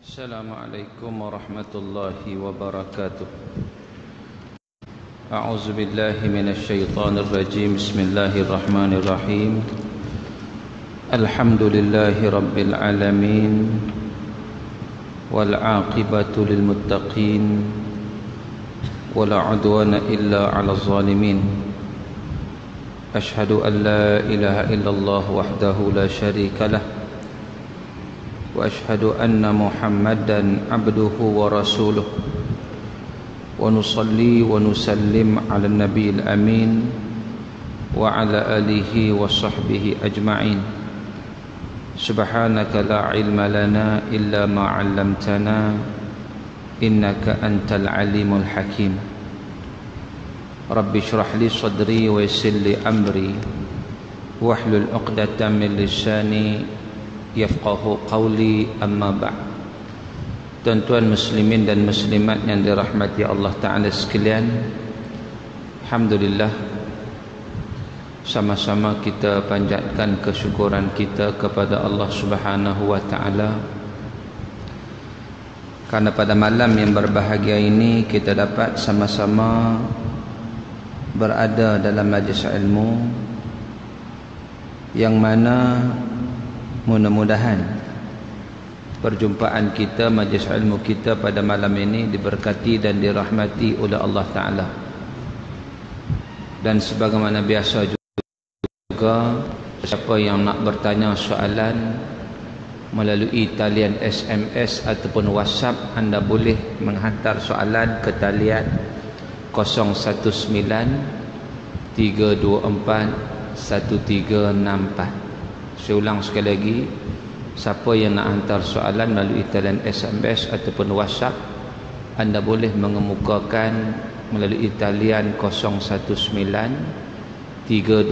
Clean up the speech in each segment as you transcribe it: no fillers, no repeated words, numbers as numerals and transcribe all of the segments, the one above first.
Assalamualaikum warahmatullahi wabarakatuh. A'udzu billahi minasyaitonir rajim. Bismillahirrahmanirrahim. Alhamdulillahi rabbil alamin. Wal 'aqibatu lil muttaqin. Wala 'udwana illa 'alal zalimin. Asyhadu an la ilaha illallah wahdahu la syarika lah. وأشهد أن محمدا عبده ورسوله ونصلي ونسلم على النبي الأمين وعلى آله وصحبه أجمعين سبحانك لا علم لنا إلا ما علمتنا إنك أنت العليم الحكيم رب اشرح لي صدري ويسر لي أمري واحلل عقدة من لساني yafqahu qawli, amma ba'd. Tuan-tuan muslimin dan muslimat yang dirahmati Allah Ta'ala sekalian, alhamdulillah, sama-sama kita panjatkan kesyukuran kita kepada Allah Subhanahu wa Ta'ala karena pada malam yang berbahagia ini kita dapat sama-sama berada dalam majlis ilmu yang mana mudah-mudahan perjumpaan kita, majlis ilmu kita pada malam ini diberkati dan dirahmati oleh Allah Ta'ala. Dan sebagaimana biasa juga, siapa yang nak bertanya soalan melalui talian SMS ataupun WhatsApp, anda boleh menghantar soalan ke talian 019 324 1364. Saya ulang sekali lagi, siapa yang nak hantar soalan melalui talian SMS ataupun WhatsApp, anda boleh mengemukakan melalui talian 019 324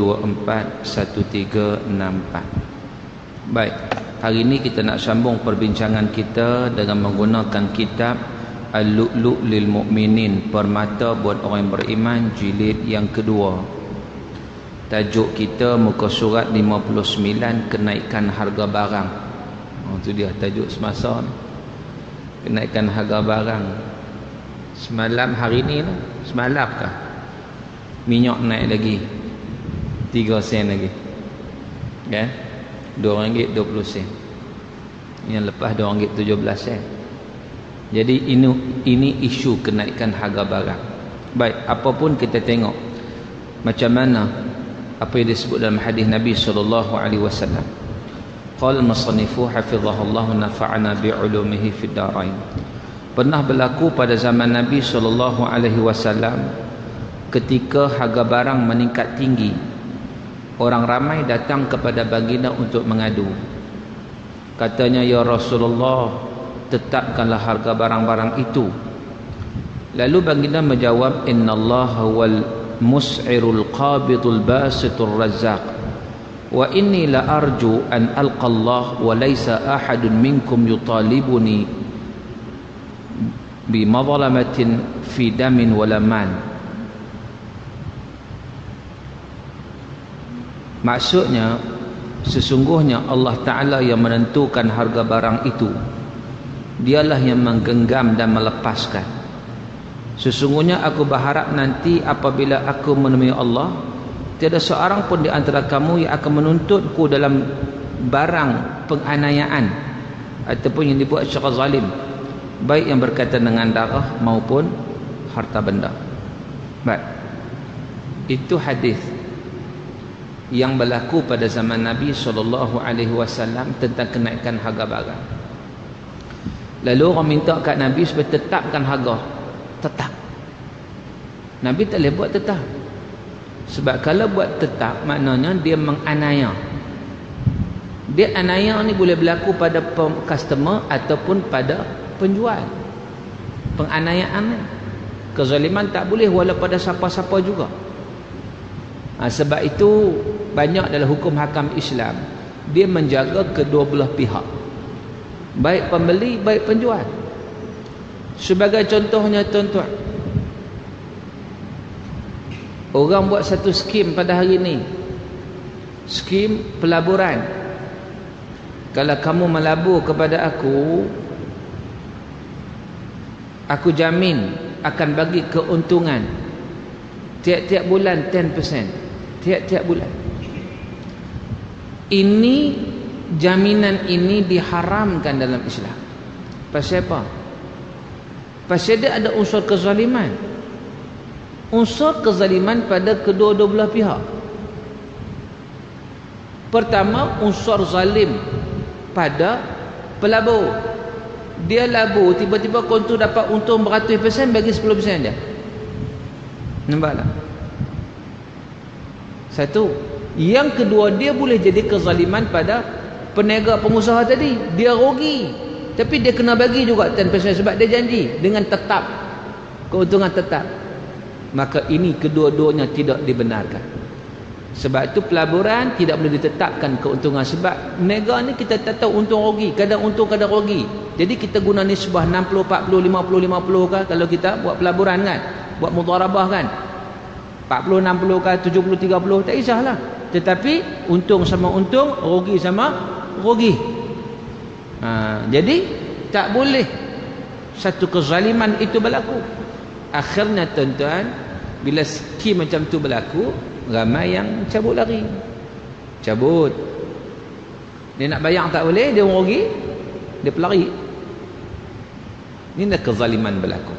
1364. Baik, hari ini kita nak sambung perbincangan kita dengan menggunakan kitab Al-Lu'lu' lil Mu'minin, Permata buat orang yang beriman, jilid yang kedua. Tajuk kita muka surat 59, kenaikan harga barang. Itu dia tajuk semasa ni. Kenaikan harga barang. Semalam, hari ni lah, semalam kah minyak naik lagi 3 sen lagi, kan? RM2.20. Yang lepas RM2.17. Jadi ini isu kenaikan harga barang. Baik, apapun kita tengok macam mana apa yang disebut dalam hadis Nabi sallallahu alaihi wasallam. Qala al-musannifu hafizahullah nafa'ana bi'ulumihi fid darain. Pernah berlaku pada zaman Nabi sallallahu alaihi wasallam ketika harga barang meningkat tinggi, orang ramai datang kepada baginda untuk mengadu. Katanya, ya Rasulullah, tetapkanlah harga barang-barang itu. Lalu baginda menjawab, innallaha wal mus'irul qabidul basitur razzaq wa inni la arju an alqa Allah wa laysa ahadun minkum yutalibuni bi madlamatin fi damin wala man. Maksudnya, sesungguhnya Allah Ta'ala yang menentukan harga barang itu, dialah yang menggenggam dan melepaskan. Sesungguhnya aku berharap nanti apabila aku menemui Allah, tiada seorang pun di antara kamu yang akan menuntutku dalam barang penganiayaan ataupun yang dibuat secara zalim, baik yang berkaitan dengan darah maupun harta benda. Baik, itu hadis yang berlaku pada zaman Nabi SAW tentang kenaikan harga barang. Lalu orang minta kat Nabi supaya tetapkan harga. Tetap. Nabi tak boleh buat tetap. Sebab kalau buat tetap, maknanya dia menganiaya. Dia aniaya ni boleh berlaku pada customer ataupun pada penjual. Penganiayaan ni, kezaliman tak boleh walau pada siapa-siapa juga. Sebab itu banyak dalam hukum hakam Islam, dia menjaga kedua belah pihak, baik pembeli baik penjual. Sebagai contohnya, tuan-tuan, orang buat satu skim pada hari ini, skim pelaburan. Kalau kamu melabur kepada aku aku jamin akan bagi keuntungan tiap-tiap bulan 10%, tiap-tiap bulan. Ini jaminan ini diharamkan dalam Islam. Pasal apa? Pasal dia ada unsur kezaliman. Unsur kezaliman pada kedua-dua belah pihak. Pertama, unsur zalim pada pelabur. Dia labur, tiba-tiba kontu dapat untung beratus persen, bagi 10% dia. Nampak tak? Satu. Yang kedua, dia boleh jadi kezaliman pada peniaga pengusaha tadi. Dia rugi, tapi dia kena bagi juga 10% sebab dia janji dengan tetap, keuntungan tetap. Maka ini kedua-duanya tidak dibenarkan. Sebab itu pelaburan tidak boleh ditetapkan keuntungan. Sebab meniaga ni kita tak tahu untung rugi, kadang untung kadang rugi. Jadi kita guna nisbah 60, 40, 50, 50 kah kalau kita buat pelaburan kan, buat mudharabah kan, 40, 60 kah, 70, 30, tak kisahlah. Tetapi untung sama untung, rugi sama rugi. Jadi tak boleh satu kezaliman itu berlaku. Akhirnya tuan-tuan, bila skim macam tu berlaku, ramai yang cabut lari. Cabut. Dia nak bayar tak boleh, dia rugi, dia pelari. Ini dah kezaliman berlaku.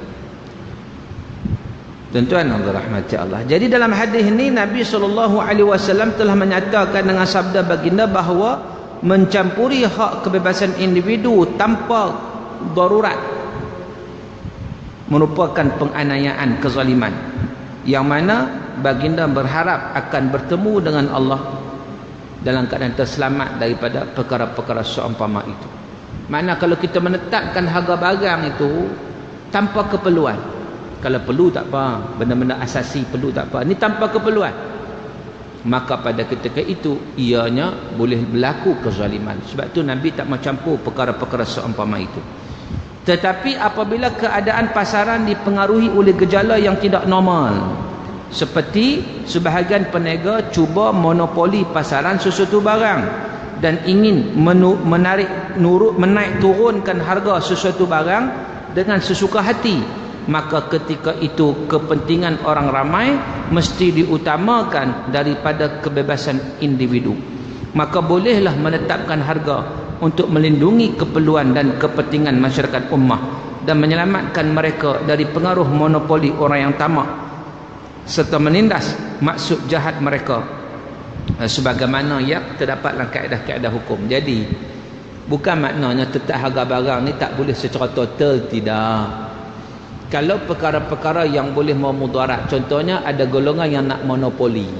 Tuan-tuan Allah rahmati Allah. Jadi dalam hadis ini Nabi SAW telah menyatakan dengan sabda baginda bahawa mencampuri hak kebebasan individu tanpa darurat merupakan penganiayaan, kezaliman, yang mana baginda berharap akan bertemu dengan Allah dalam keadaan terselamat daripada perkara-perkara seumpama itu. Mana kalau kita menetapkan harga barang itu tanpa keperluan, kalau perlu tak apa, benda-benda asasi perlu tak apa, ini tanpa keperluan, maka pada ketika itu ianya boleh berlaku kezaliman. Sebab tu Nabi tak mencampur perkara-perkara seumpama itu. Tetapi apabila keadaan pasaran dipengaruhi oleh gejala yang tidak normal, seperti sebahagian peniaga cuba monopoli pasaran sesuatu barang dan ingin menaik turunkan harga sesuatu barang dengan sesuka hati, maka ketika itu kepentingan orang ramai mesti diutamakan daripada kebebasan individu. Maka bolehlah menetapkan harga untuk melindungi keperluan dan kepentingan masyarakat ummah dan menyelamatkan mereka dari pengaruh monopoli orang yang tamak serta menindas maksud jahat mereka sebagaimana yang terdapat dalam kaedah-kaedah hukum. Jadi bukan maknanya tetap harga barang ni tak boleh secara total, tidak. Kalau perkara-perkara yang boleh memudarat, contohnya ada golongan yang nak monopoli,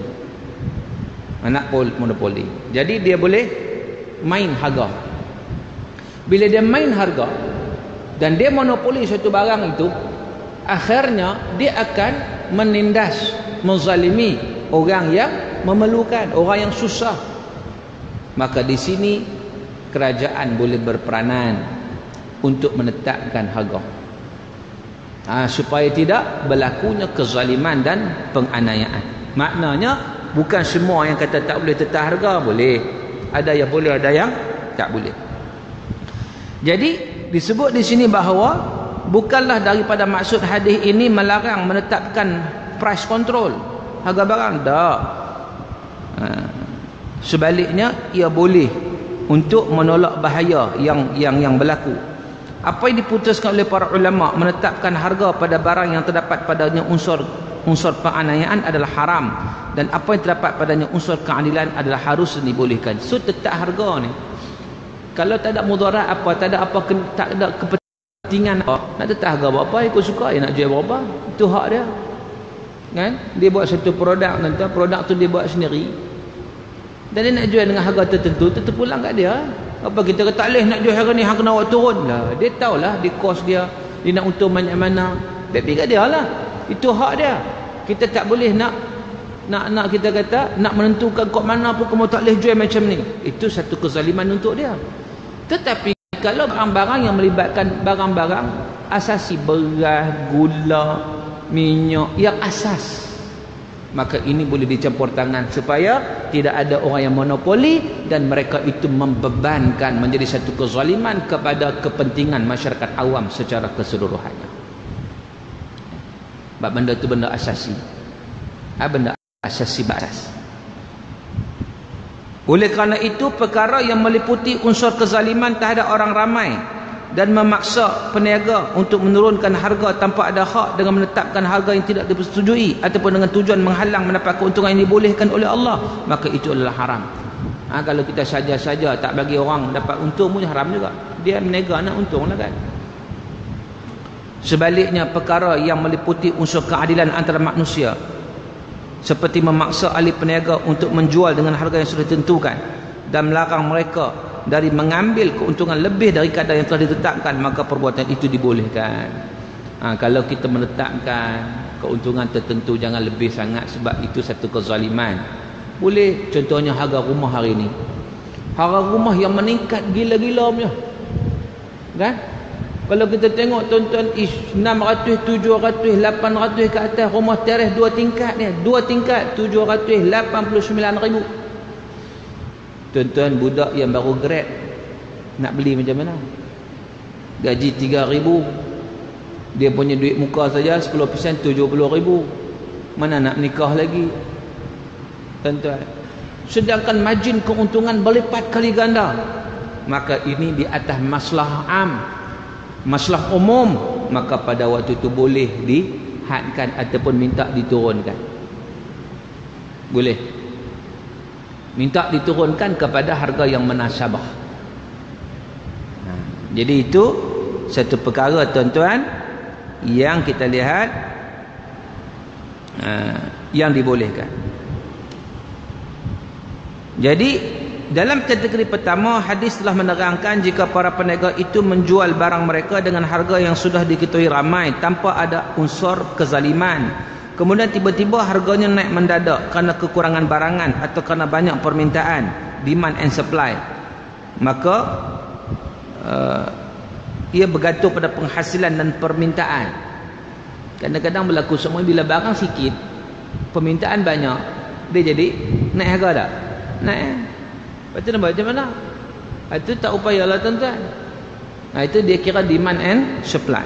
jadi dia boleh main harga. Bila dia main harga dan dia monopoli suatu barang itu, akhirnya dia akan menindas, menzalimi orang yang memerlukan, orang yang susah. Maka di sini kerajaan boleh berperanan untuk menetapkan harga, supaya tidak berlakunya kezaliman dan penganiayaan. Maknanya bukan semua yang kata tak boleh tetap harga boleh, ada yang boleh, ada yang tak boleh. Jadi disebut di sini bahawa bukanlah daripada maksud hadis ini melarang menetapkan price control harga barang, tak. Sebaliknya ia boleh untuk menolak bahaya yang berlaku. Apa yang diputuskan oleh para ulama menetapkan harga pada barang yang terdapat padanya unsur penganiayaan adalah haram, dan apa yang terdapat padanya unsur keadilan adalah harus dibolehkan. So tetap harga ni, kalau tak ada mudarat apa, tak ada kepentingan apa, nak tetap harga berapa ikut suka, nak jual berapa, itu hak dia kan. Dia buat satu produk, nanti produk tu dia buat sendiri dan dia nak jual dengan harga tertentu, terpulang kat dia. Apa kita kata tak boleh nak jual harga ni, harga nak turun lah, dia tahulah di kos dia nak untung banyak mana, baik kat dia lah, itu hak dia. Kita tak boleh nak kita kata nak menentukan kok mana pun kamu tak boleh jual macam ni, itu satu kezaliman untuk dia. Tetapi kalau barang-barang yang melibatkan barang-barang asasi, beras, gula, minyak yang asas, maka ini boleh dicampur tangan supaya tidak ada orang yang monopoli dan mereka itu membebankan, menjadi satu kezaliman kepada kepentingan masyarakat awam secara keseluruhannya. Sebab benda tu benda asasi. Benda asasi batas. Oleh kerana itu, perkara yang meliputi unsur kezaliman terhadap orang ramai dan memaksa peniaga untuk menurunkan harga tanpa ada hak dengan menetapkan harga yang tidak dipersetujui ataupun dengan tujuan menghalang mendapat keuntungan yang dibolehkan oleh Allah, maka itu adalah haram. Kalau kita saja-saja tak bagi orang dapat untung pun haram juga. Dia meniaga nak untung lah kan. Sebaliknya, perkara yang meliputi unsur keadilan antara manusia seperti memaksa ahli peniaga untuk menjual dengan harga yang sudah ditentukan dan melarang mereka dari mengambil keuntungan lebih dari kadar yang telah ditetapkan, maka perbuatan itu dibolehkan. Kalau kita menetapkan keuntungan tertentu jangan lebih sangat sebab itu satu kezaliman, boleh. Contohnya harga rumah hari ini, harga rumah yang meningkat gila-gila punya kan. Kalau kita tengok tuan-tuan, 600, 700, 800 ke atas rumah teres 2 tingkat ni, 2 tingkat 789,000. Tuan-tuan, budak yang baru grad nak beli macam mana? Gaji 3,000, dia punya duit muka saja 10% 70,000. Mana nak nikah lagi tuan-tuan? Sedangkan margin keuntungan berlipat kali ganda. Maka ini di atas masalah am, masalah umum, maka pada waktu itu boleh dihadkan ataupun minta diturunkan. Boleh minta diturunkan kepada harga yang munasabah. Jadi itu satu perkara tuan-tuan yang kita lihat yang dibolehkan. Jadi dalam kategori pertama, hadis telah menerangkan jika para peniaga itu menjual barang mereka dengan harga yang sudah diketahui ramai tanpa ada unsur kezaliman, kemudian tiba-tiba harganya naik mendadak kerana kekurangan barangan atau kerana banyak permintaan, demand and supply, maka ia bergantung pada penghasilan dan permintaan. Kadang-kadang berlaku semua, bila barang sikit permintaan banyak, dia jadi naik harga tak? Naik. Lepas tu nak buat macam mana? Itu tak upayalah tuan-tuan. Itu dia kira demand and supply.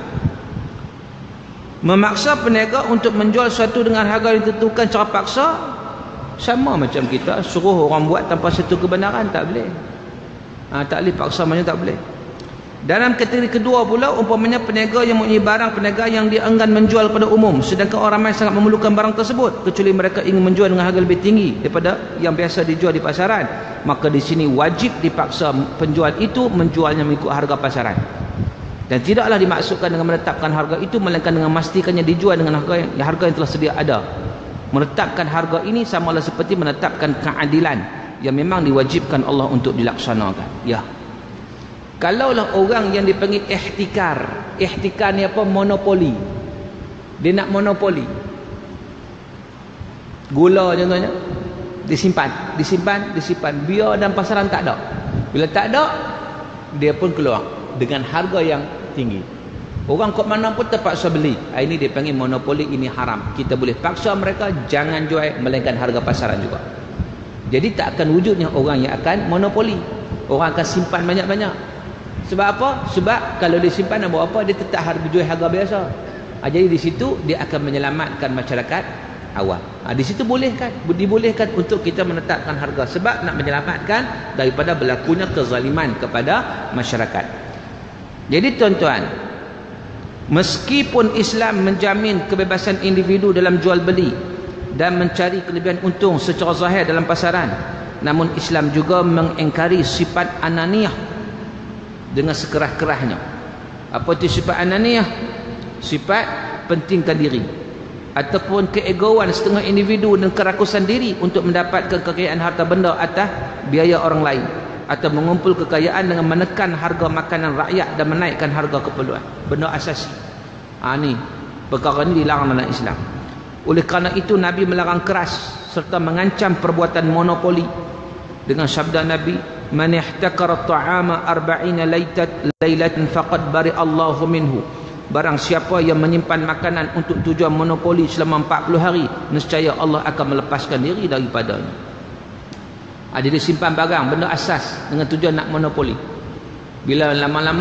Memaksa peniaga untuk menjual sesuatu dengan harga yang ditentukan secara paksa, sama macam kita suruh orang buat tanpa satu kebenaran, tak boleh. Tak boleh paksa, macam tak boleh. Dalam kategori kedua pula, umpamanya peniaga yang mempunyai barang peniaga yang dia enggan menjual pada umum, sedangkan orang ramai sangat memerlukan barang tersebut, kecuali mereka ingin menjual dengan harga lebih tinggi daripada yang biasa dijual di pasaran, maka di sini wajib dipaksa penjual itu menjualnya mengikut harga pasaran. Dan tidaklah dimaksudkan dengan menetapkan harga itu, melainkan dengan memastikannya dijual dengan harga yang telah sedia ada. Menetapkan harga ini samalah seperti menetapkan keadilan yang memang diwajibkan Allah untuk dilaksanakan. Ya. Kalaulah orang yang dipanggil ihtikar. Ihtikar ni apa? Monopoli. Dia nak monopoli. Gula contohnya, disimpan. Biar dalam pasaran tak ada. Bila tak ada, dia pun keluar dengan harga yang tinggi. Orang kok mana pun terpaksa beli. Ini dia panggil monopoli, ini haram. Kita boleh paksa mereka jangan jual, melainkan harga pasaran juga. Jadi tak akan wujudnya orang yang akan monopoli. Orang akan simpan banyak-banyak. Sebab apa? Sebab kalau dia simpan nak buat apa? Dia tetap harga jual harga biasa. Jadi di situ dia akan menyelamatkan masyarakat awam. Di situ bolehkan, dibolehkan untuk kita menetapkan harga sebab nak menyelamatkan daripada berlakunya kezaliman kepada masyarakat. Jadi tuan-tuan, meskipun Islam menjamin kebebasan individu dalam jual beli dan mencari kelebihan untung secara zahir dalam pasaran, namun Islam juga mengingkari sifat ananiyah dengan sekerah-kerahnya. Apa itu sifat ananiyah? Sifat pentingkan diri ataupun keegoan setengah individu dan kerakusan diri untuk mendapatkan kekayaan harta benda atas biaya orang lain, atau mengumpul kekayaan dengan menekan harga makanan rakyat dan menaikkan harga keperluan. Benda asasi. Ni perkara ini dilarang dalam Islam. Oleh kerana itu Nabi melarang keras serta mengancam perbuatan monopoli dengan sabda Nabi, man ihtakara ta'ama 40 lailatan faqad bari Allahu minhu. Barang siapa yang menyimpan makanan untuk tujuan monopoli selama 40 hari, nescaya Allah akan melepaskan diri daripadanya. Jadi simpan barang benda asas dengan tujuan nak monopoli. Bila lama-lama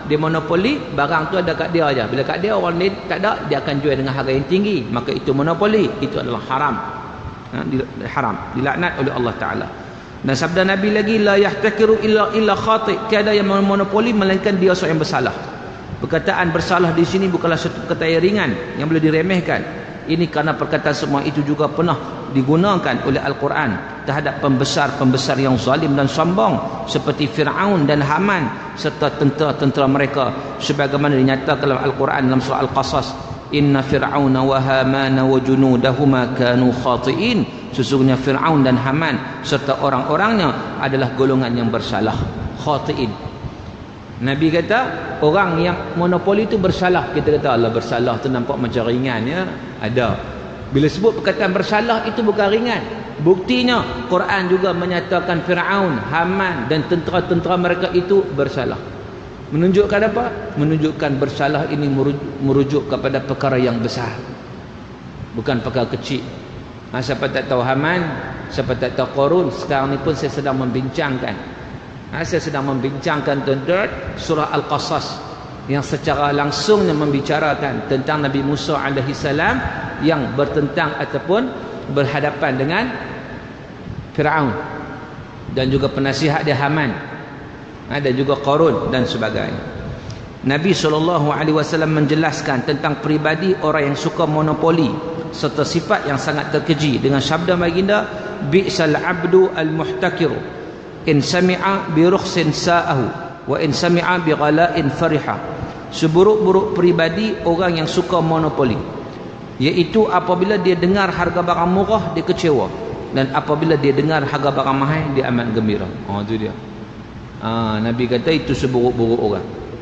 dia monopoli, barang tu ada kat dia aja. Bila kat dia orang lain tak ada, dia akan jual dengan harga yang tinggi, maka itu monopoli, itu adalah haram. Haram, dilaknat oleh Allah Taala. Dan sabda Nabi lagi, la yahtakiru illa khati, tiada yang monopoli melainkan dia seorang yang bersalah. Perkataan bersalah di sini bukanlah satu perkataan yang ringan yang boleh diremehkan. Ini kerana perkataan semua itu juga pernah digunakan oleh Al-Quran terhadap pembesar-pembesar yang zalim dan sombong seperti Fir'aun dan Haman serta tentera-tentera mereka, sebagaimana dinyatakan dalam Al-Quran dalam surah Al-Qasas, inna fir'auna wa hamana wa junudahuma kanu khati'in, sesungguhnya Fir'aun dan Haman serta orang-orangnya adalah golongan yang bersalah, khati'in. Nabi kata orang yang monopoli itu bersalah. Kita kata Allah bersalah tu nampak macam ringan ya. Ada. Bila sebut perkataan bersalah itu bukan ringan. Buktinya Quran juga menyatakan Fir'aun, Haman dan tentera-tentera mereka itu bersalah. Menunjukkan apa? Menunjukkan bersalah ini merujuk kepada perkara yang besar, bukan perkara kecil. Siapa tak tahu Haman, siapa tak tahu Qarun, sekarang ni pun saya sedang membincangkan. Saya sedang membincangkan tentang surah Al-Qasas yang secara langsungnya membicarakan tentang Nabi Musa alaihi salam yang bertentang ataupun berhadapan dengan Fir'aun dan juga penasihat dia Haman, dan juga Qarun dan sebagainya. Nabi SAW menjelaskan tentang peribadi orang yang suka monopoli serta sifat yang sangat terkeji dengan sabda baginda, bi'sal abdu al-muhtakiru in sami'a bi rukhsin sa'ahu wa in sami'a bi ghala'in fariha. Seburuk-buruk peribadi orang yang suka monopoli, iaitu apabila dia dengar harga barang murah dia kecewa, dan apabila dia dengar harga barang mahal dia amat gembira. Itu dia. Nabi kata itu seburuk-buruk orang.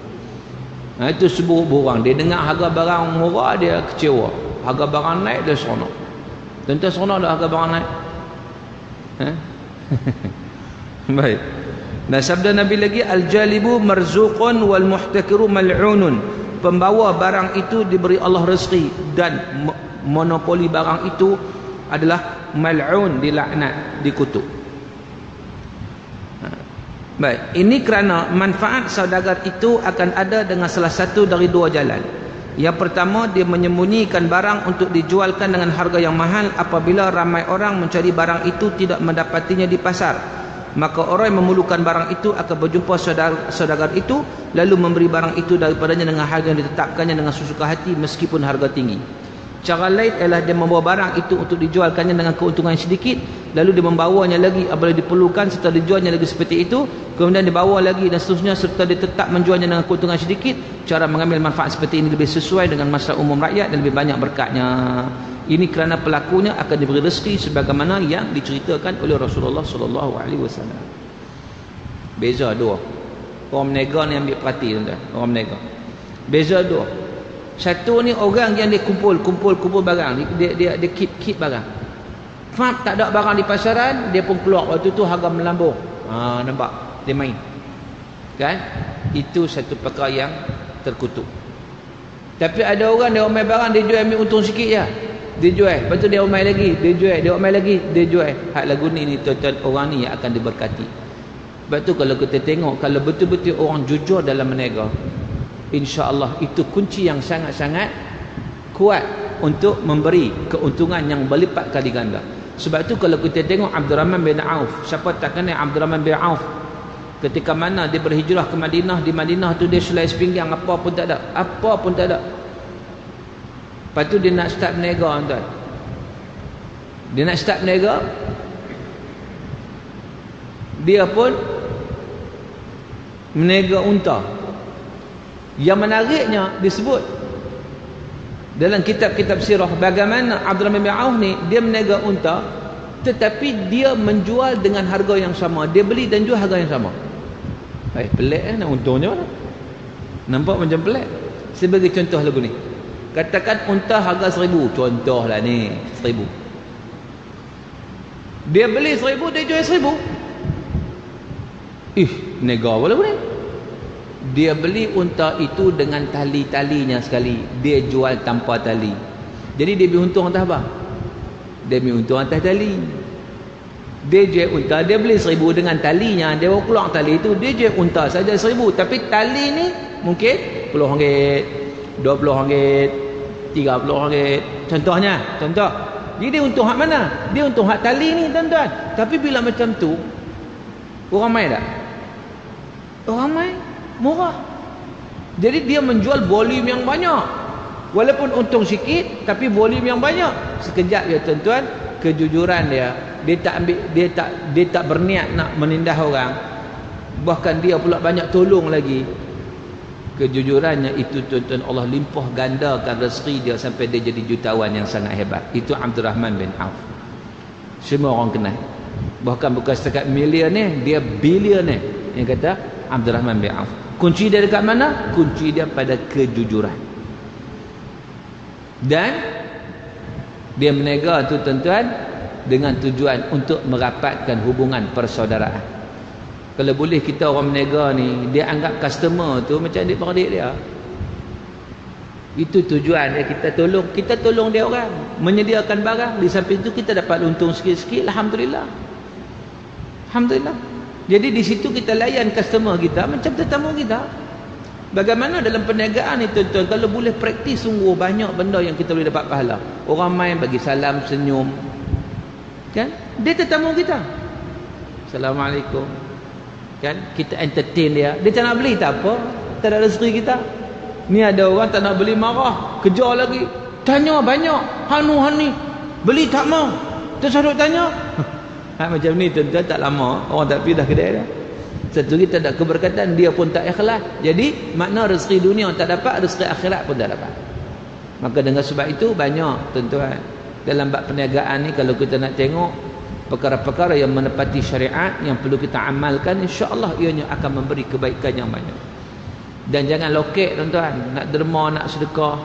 Itu seburuk-buruk orang. Dia dengar harga barang murah dia kecewa, harga barang naik dia seronok. Tentu seronok dah harga barang naik. Baik. Dan sabda Nabi lagi, al-jalibu marzuqun wal muhtakiru mal'unun. Pembawa barang itu diberi Allah rezeki, dan monopoli barang itu adalah mal'un, dilaknat, dikutuk. Baik, ini kerana manfaat saudagar itu akan ada dengan salah satu dari dua jalan. Yang pertama, dia menyembunyikan barang untuk dijualkan dengan harga yang mahal apabila ramai orang mencari barang itu tidak mendapatinya di pasar. Maka orang yang memerlukan barang itu akan berjumpa saudagar itu lalu memberi barang itu daripadanya dengan harga yang ditetapkannya dengan sesuka hati meskipun harga tinggi. Cara lain ialah dia membawa barang itu untuk dijualkannya dengan keuntungan sedikit, lalu dia membawanya lagi apabila diperlukan serta dijualnya lagi seperti itu, kemudian dibawa lagi dan seterusnya serta dia tetap menjualnya dengan keuntungan sedikit. Cara mengambil manfaat seperti ini lebih sesuai dengan maslahat umum rakyat dan lebih banyak berkatnya. Ini kerana pelakunya akan diberi rezeki sebagaimana yang diceritakan oleh Rasulullah SAW. Beza dua. Orang menega ni ambil perhati tuan-tuan. Orang menega. Beza dua. Satu ni orang yang dia kumpul barang, dia keep barang. Faham tak ada barang di pasaran, dia pun keluar waktu tu harga melambung. Nampak? Dia main. Kan? Itu satu perkara yang terkutuk. Tapi ada orang dia omel barang, dia jual ambil untung sikit je. Dia jual, lepas tu dia omel lagi, dia jual, dia omel lagi, dia jual. Hak lagu ni tuan-tuan, orang ni yang akan diberkati. Sebab tu kalau kita tengok, kalau betul-betul orang jujur dalam berniaga, insya-Allah itu kunci yang sangat-sangat kuat untuk memberi keuntungan yang berlipat kali ganda. Sebab tu kalau kita tengok Abdul Rahman bin Auf, siapa tak kenal Abdul Rahman bin Auf? Ketika mana dia berhijrah ke Madinah, di Madinah tu dia selai sepinggang, apa pun tak ada. Apa pun tak ada. Lepas tu dia nak start berniaga tuan. Dia nak start berniaga. Dia pun berniaga unta. Yang menariknya disebut dalam kitab-kitab sirah bagaimana Abdul Rahman bin Auf ni dia berniaga unta, tetapi dia menjual dengan harga yang sama. Dia beli dan jual harga yang sama. Pelik nak untungnya mana? Nampak macam pelik. Sebagai contoh lagu ni. Katakan unta harga 1,000, contohlah ni 1,000. Dia beli 1,000, dia jual 1,000. Nega apa lagu ni? Dia beli unta itu dengan tali-talinya sekali, dia jual tanpa tali. Jadi dia beli untung atas apa? Dia beli untung atas tali. Dia jual unta, dia beli 1,000 dengan talinya, dia bawa keluar tali itu, dia jual unta saja 1,000, tapi tali ni mungkin RM10, RM20, RM30. Contoh. Jadi untung hak mana? Dia untung hak tali ni tuan-tuan. Tapi bila macam tu, orang main tak? Orang main murah. Jadi dia menjual volume yang banyak. Walaupun untung sikit, tapi volume yang banyak. Sekejap ya tuan-tuan, kejujuran dia tak berniat nak menindas orang. Bahkan dia pula banyak tolong lagi. Kejujurannya itu tuan-tuan, Allah limpah gandakan rezeki dia sampai dia jadi jutawan yang sangat hebat. Itu Abdul Rahman bin Auf. Semua orang kenal. Bahkan bukan setakat milioner, dia bilioner. Yang kata Abdul Rahman bin Auf. Kunci dia dekat mana? Kunci dia pada kejujuran. Dan dia menega tu tuan-tuan dengan tujuan untuk merapatkan hubungan persaudaraan. Kalau boleh kita orang menega ni, dia anggap customer tu macam adik-beradik dia. Itu tujuan dia, kita tolong dia orang, menyediakan barang. Di samping itu kita dapat untung sikit-sikit, alhamdulillah. Alhamdulillah. Jadi di situ kita layan customer kita macam tetamu kita. Bagaimana dalam perniagaan ni tuan-tuan, kalau boleh praktis sungguh banyak benda yang kita boleh dapat pahala. Orang main bagi salam, senyum. Kan? Dia tetamu kita. Assalamualaikum. Kan, kita entertain dia tak nak beli tak apa, tak ada rezeki kita. Ni ada orang tak nak beli, marah, kejar lagi, tanya banyak, hani beli tak mau, terus duk tanya. Macam ni tuan-tuan, tak lama orang tak pergi dah kedai dia. Satu kita tak keberkatan, dia pun tak ikhlas. Jadi makna rezeki dunia tak dapat, rezeki akhirat pun tak dapat. Maka dengan sebab itu banyak tuan-tuan dalam bab perniagaan ni, kalau kita nak tengok perkara-perkara yang menepati syariat yang perlu kita amalkan, insya-Allah ianya akan memberi kebaikan yang banyak. Dan jangan lokek tuan-tuan, nak derma, nak sedekah,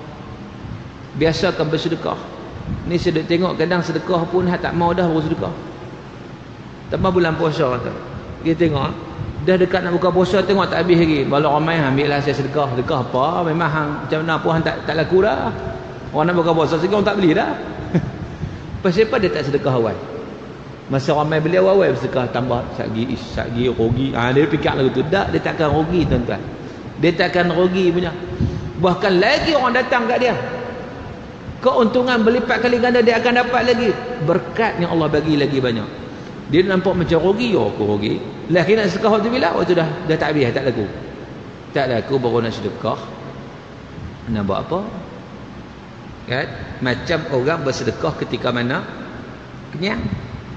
biasakan bersedekah. Ni saya duk tengok kadang sedekah pun tak mau dah baru sedekah. Tambah bulan puasa tu, kita tengok dah dekat nak buka puasa, tengok tak habis lagi, baru ramai ambillah saya sedekah. Sedekah apa? Memang hang macam mana pun hang tak laku dah. Orang nak buka puasa sedekah, orang tak beli dah. Pasal apa dia tak sedekah awal? Masa ramai beli awal-awal bersedekah, tambah sagi rugi. Dia fikir lagu tu. Tak, dia takkan rugi tuan-tuan. Dia takkan rugi punya. Bahkan lagi orang datang kat dia. Keuntungan berlipat kali ganda dia akan dapat lagi. Berkat yang Allah bagi lagi banyak. Dia nampak macam rugi, aku rugi. Lagi nak sedekah waktu bila? Waktu dah tak habis, tak laku. Tak laku baru nak sedekah. Nak buat apa? Kan? Macam orang bersedekah ketika mana? Kenyang.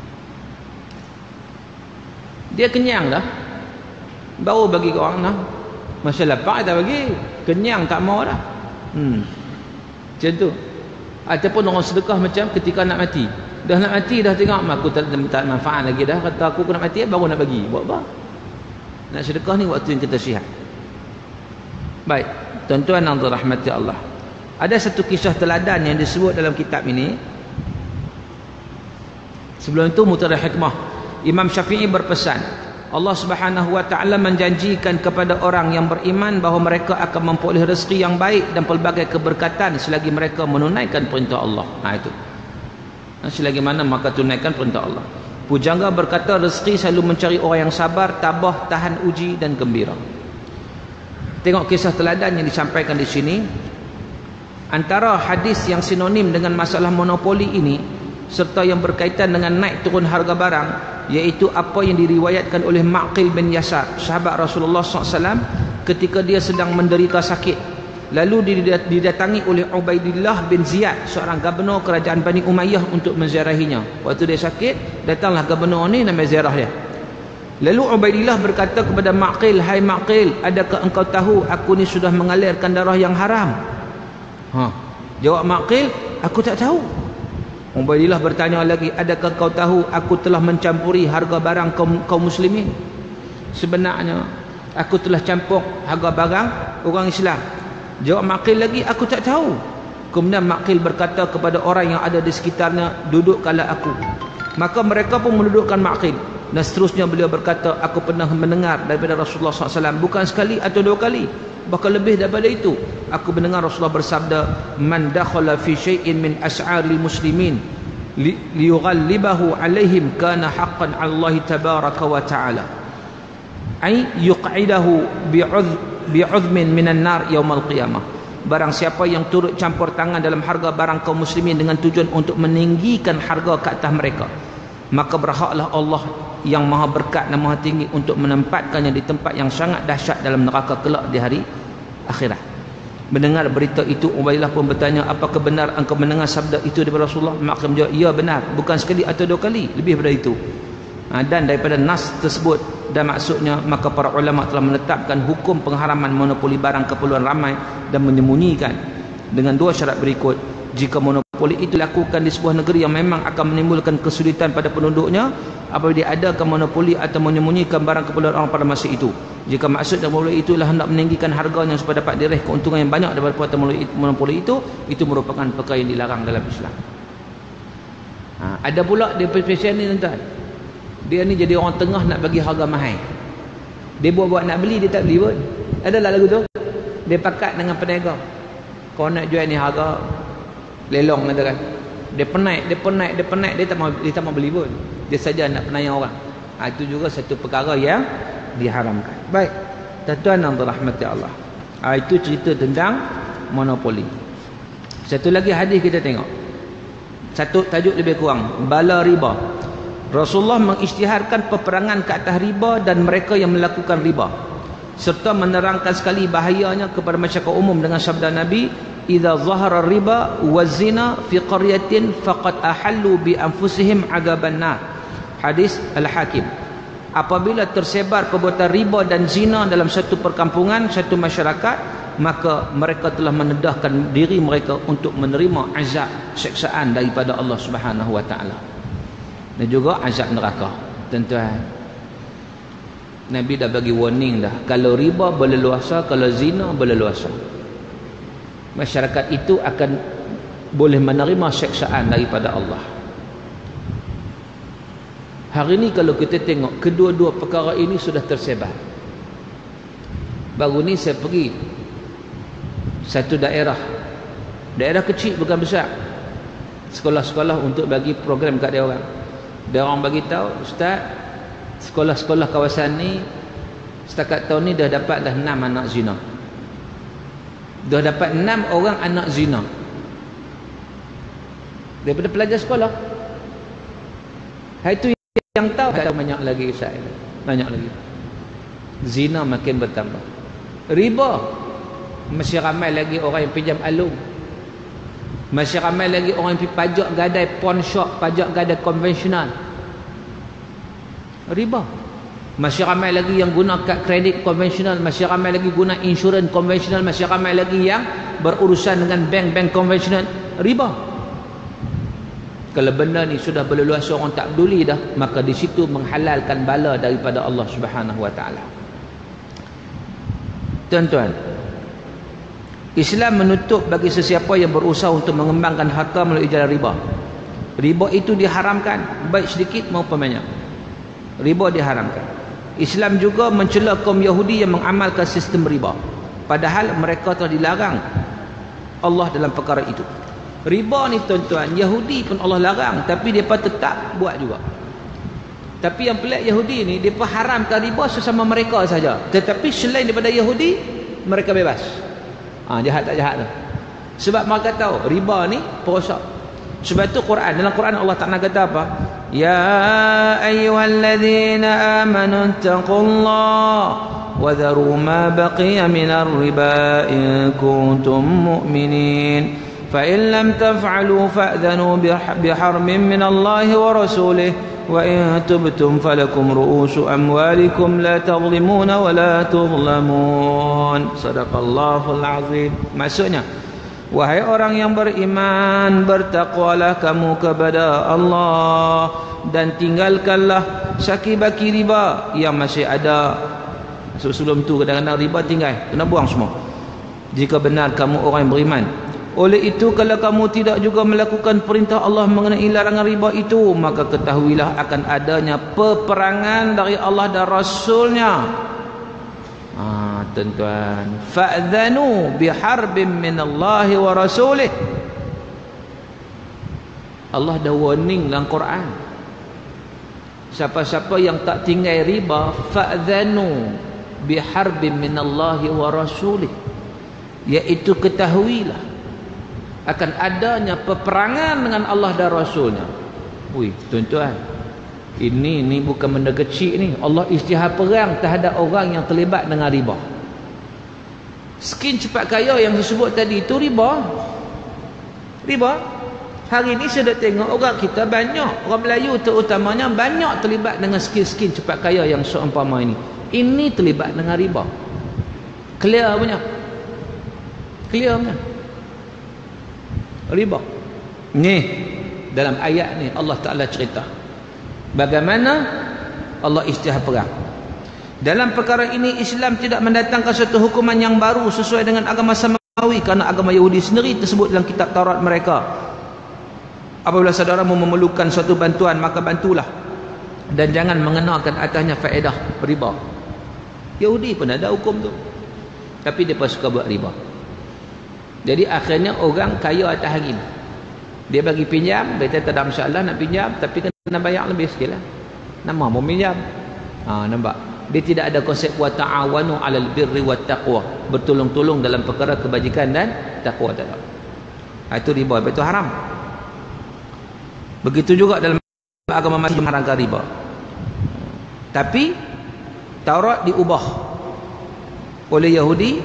Dia kenyang dah, baru bagi ke orang dah. Masa lapar tak bagi, kenyang tak mau dah. Macam tu. Ataupun orang sedekah macam ketika nak mati. Dah nak mati dah tengok, aku tak manfaat lagi dah. Kata aku nak mati baru nak bagi. Buat apa? Nak sedekah ni waktu yang kita sihat. Baik, tuan-tuan yang dirahmati Allah. Ada satu kisah teladan yang disebut dalam kitab ini. Sebelum itu mutara hikmah. Imam Syafi'i berpesan, Allah Subhanahu wa taala menjanjikan kepada orang yang beriman bahawa mereka akan memperoleh rezeki yang baik dan pelbagai keberkatan selagi mereka menunaikan perintah Allah. Itu. Selagi mana maka tunaikan perintah Allah. Pujangga berkata, rezeki selalu mencari orang yang sabar, tabah, tahan uji dan gembira. Tengok kisah teladan yang disampaikan di sini. Antara hadis yang sinonim dengan masalah monopoli ini serta yang berkaitan dengan naik turun harga barang, iaitu apa yang diriwayatkan oleh Ma'qil bin Yasar, sahabat Rasulullah SAW, ketika dia sedang menderita sakit. Lalu didatangi oleh Ubaidillah bin Ziyad, seorang gubernur kerajaan Bani Umayyah, untuk menziarahinya. Waktu dia sakit, datanglah gubernur ni, nama ziarah dia. Lalu Ubaidillah berkata kepada Ma'qil, hai Ma'qil, adakah engkau tahu aku ni sudah mengalirkan darah yang haram? Jawab Ma'qil, aku tak tahu. Ubaidillah bertanya lagi, adakah kau tahu aku telah mencampuri harga barang kaum muslimin? Sebenarnya aku telah campur harga barang orang Islam. Jawab Ma'qil lagi, aku tak tahu. Kemudian Ma'qil berkata kepada orang yang ada di sekitarnya, dudukkanlah aku. Maka mereka pun mendudukkan Ma'qil. Dan seterusnya beliau berkata, aku pernah mendengar daripada Rasulullah SAW, bukan sekali atau dua kali, bahkan lebih daripada itu, aku mendengar Rasulullah bersabda, man dakhala fi syai'in min as'aril muslimin liyughallibahu alaihim kana haqqan 'ala Allah tabaraka wa ta'ala ay yuq'idahu bi'udhmin minan nar yaumal qiyamah. Barang siapa yang turut campur tangan dalam harga barang kaum muslimin dengan tujuan untuk meninggikan harga ke atas mereka, maka berhaklah Allah yang maha berkat dan maha tinggi untuk menempatkannya di tempat yang sangat dahsyat dalam neraka kelak di hari akhirat. Mendengar berita itu, Ubaidillah pun bertanya, apakah benar engkau mendengar sabda itu daripada Rasulullah? Maka menjawab, ya benar, bukan sekali atau dua kali, lebih daripada itu. Dan daripada nas tersebut dan maksudnya, maka para ulama telah menetapkan hukum pengharaman monopoli barang keperluan ramai dan menyembunyikan dengan dua syarat berikut. Jika monopoli itu dilakukan di sebuah negeri yang memang akan menimbulkan kesulitan pada penduduknya, apabila diadakan monopoli atau menyembunyikan barang keperluan orang pada masa itu. Jika maksud dan monopoli itulah hendak meninggikan harganya supaya dapat direh keuntungan yang banyak daripada perbuatan monopoli itu merupakan perkara yang dilarang dalam Islam. Ada pula dia spesial ni tuan-tuan. Dia ni jadi orang tengah nak bagi harga mahal. Dia buat nak beli, dia tak beli pun. Adalah lagu tu. Dia pakat dengan peniaga. Kau nak jual ni harga lelong katakan. Dia penat, dia tak mau beli pun. Dia saja nak penayang orang. Itu juga satu perkara yang diharamkan. Baik. Tuan-tuan yang dirahmati Allah. Itu cerita tentang monopoli. Satu lagi hadis kita tengok. Satu tajuk lebih kurang, bala riba. Rasulullah mengisytiharkan peperangan ke atas riba dan mereka yang melakukan riba, serta menerangkan sekali bahayanya kepada masyarakat umum dengan sabda Nabi, idza zahara riba waz zina fi qaryatin faqad ahallu bi anfusihim adzaban nar. Hadis Al-Hakim. Apabila tersebar perbuatan riba dan zina dalam satu perkampungan, satu masyarakat, maka mereka telah menedahkan diri mereka untuk menerima azab siksaan daripada Allah Subhanahu wa taala. Dan juga azab neraka. Tuan-tuan, Nabi dah bagi warning dah. Kalau riba berleluasa, kalau zina berleluasa, masyarakat itu akan boleh menerima siksaan daripada Allah. Hari ini kalau kita tengok, kedua-dua perkara ini sudah tersebar. Baru ni saya pergi satu daerah kecil bukan besar, sekolah-sekolah untuk bagi program kat dia orang. Dia orang bagi tahu, ustaz, sekolah-sekolah kawasan ni setakat tahun ni dah dapat dah 6 anak zina. Dah dapat 6 orang anak zina daripada pelajar sekolah. Itu yang tahu, tak banyak lagi ustaz. Banyak lagi. Zina makin bertambah. Riba masih ramai lagi orang yang pinjam alung. Masih ramai lagi orang yang pergi pajak gadai pawn shop, pajak gadai konvensional. Riba. Masih ramai lagi yang guna kad kredit konvensional, masih ramai lagi guna insurans konvensional, masih ramai lagi yang berurusan dengan bank-bank konvensional. Riba. Kalau benda ni sudah berleluasa, orang tak peduli dah, maka di situ menghalalkan bala daripada Allah Subhanahu wa taala. Tuan-tuan, Islam menutup bagi sesiapa yang berusaha untuk mengembangkan harta melalui jalan riba. Riba itu diharamkan, baik sedikit maupun banyak. Riba diharamkan. Islam juga mencela kaum Yahudi yang mengamalkan sistem riba, padahal mereka telah dilarang Allah dalam perkara itu. Riba ni tuan-tuan, Yahudi pun Allah larang, tapi mereka tetap buat juga. Tapi yang pelik Yahudi ni, mereka haramkan riba sesama mereka saja, tetapi selain daripada Yahudi, mereka bebas. Jahat tak jahat tu. Sebab mereka tahu riba ni perosak. Sebab tu dalam Quran Allah Ta'ala kata apa? Ya ayyuhalladzina amanu taqullaha wa dharu ma baqiya minar riba in kuntum mu'minin. Fa in lam taf'alu fa'dhanu biharbin minallahi wa rasulih wa in tubtum falakum ru'usu amwalikum la tadhlimuna wa la tudhlamun. Sadaqallahul azim. Maksudnya, wahai orang yang beriman, bertakwalah kamu kepada Allah dan tinggalkanlah saki-baki riba yang masih ada. Sebelum tu kadang-kadang riba tinggal, kena buang semua. Jika benar kamu orang yang beriman. Oleh itu, kalau kamu tidak juga melakukan perintah Allah mengenai larangan riba itu, maka ketahuilah akan adanya peperangan dari Allah dan Rasulnya. Tuan-tuan, fa'dhanu biharbin minallahi wa rasulih. Allah dah warning dalam Quran, siapa-siapa yang tak tinggal riba, fa'dhanu, biharbin minallahi wa rasulih, iaitu ketahuilah akan adanya peperangan dengan Allah dan Rasulnya. Wih, tuan-tuan, ini bukan benda kecil ni. Allah isytihar perang terhadap orang yang terlibat dengan riba. Skin cepat kaya yang disebut tadi itu riba. Hari ni saya dah tengok orang kita banyak, orang Melayu terutamanya banyak terlibat dengan skin cepat kaya yang seumpama ini. Ini terlibat dengan riba. Clear punya. Riba. Ni dalam ayat ni Allah Ta'ala cerita bagaimana Allah isytihar perang. Dalam perkara ini Islam tidak mendatangkan satu hukuman yang baru sesuai dengan agama samawi, kerana agama Yahudi sendiri tersebut dalam kitab Taurat mereka. Apabila saudaramu memerlukan suatu bantuan, maka bantulah, dan jangan mengenakan atasnya faedah riba. Yahudi pun ada hukum tu, tapi mereka suka buat riba. Jadi akhirnya orang kaya atas hari ni, dia bagi pinjam, dia tak ada masalah nak pinjam, tapi kena bayar lebih sikit lah. Nama mau pinjam. Nampak? Dia tidak ada konsep wa ta'awanu 'alal birri wat taqwa, bertolong-tolong dalam perkara kebajikan dan takwa. Itu riba, itu haram. Begitu juga dalam agama masih mengharamkan riba. Tapi Taurat diubah oleh Yahudi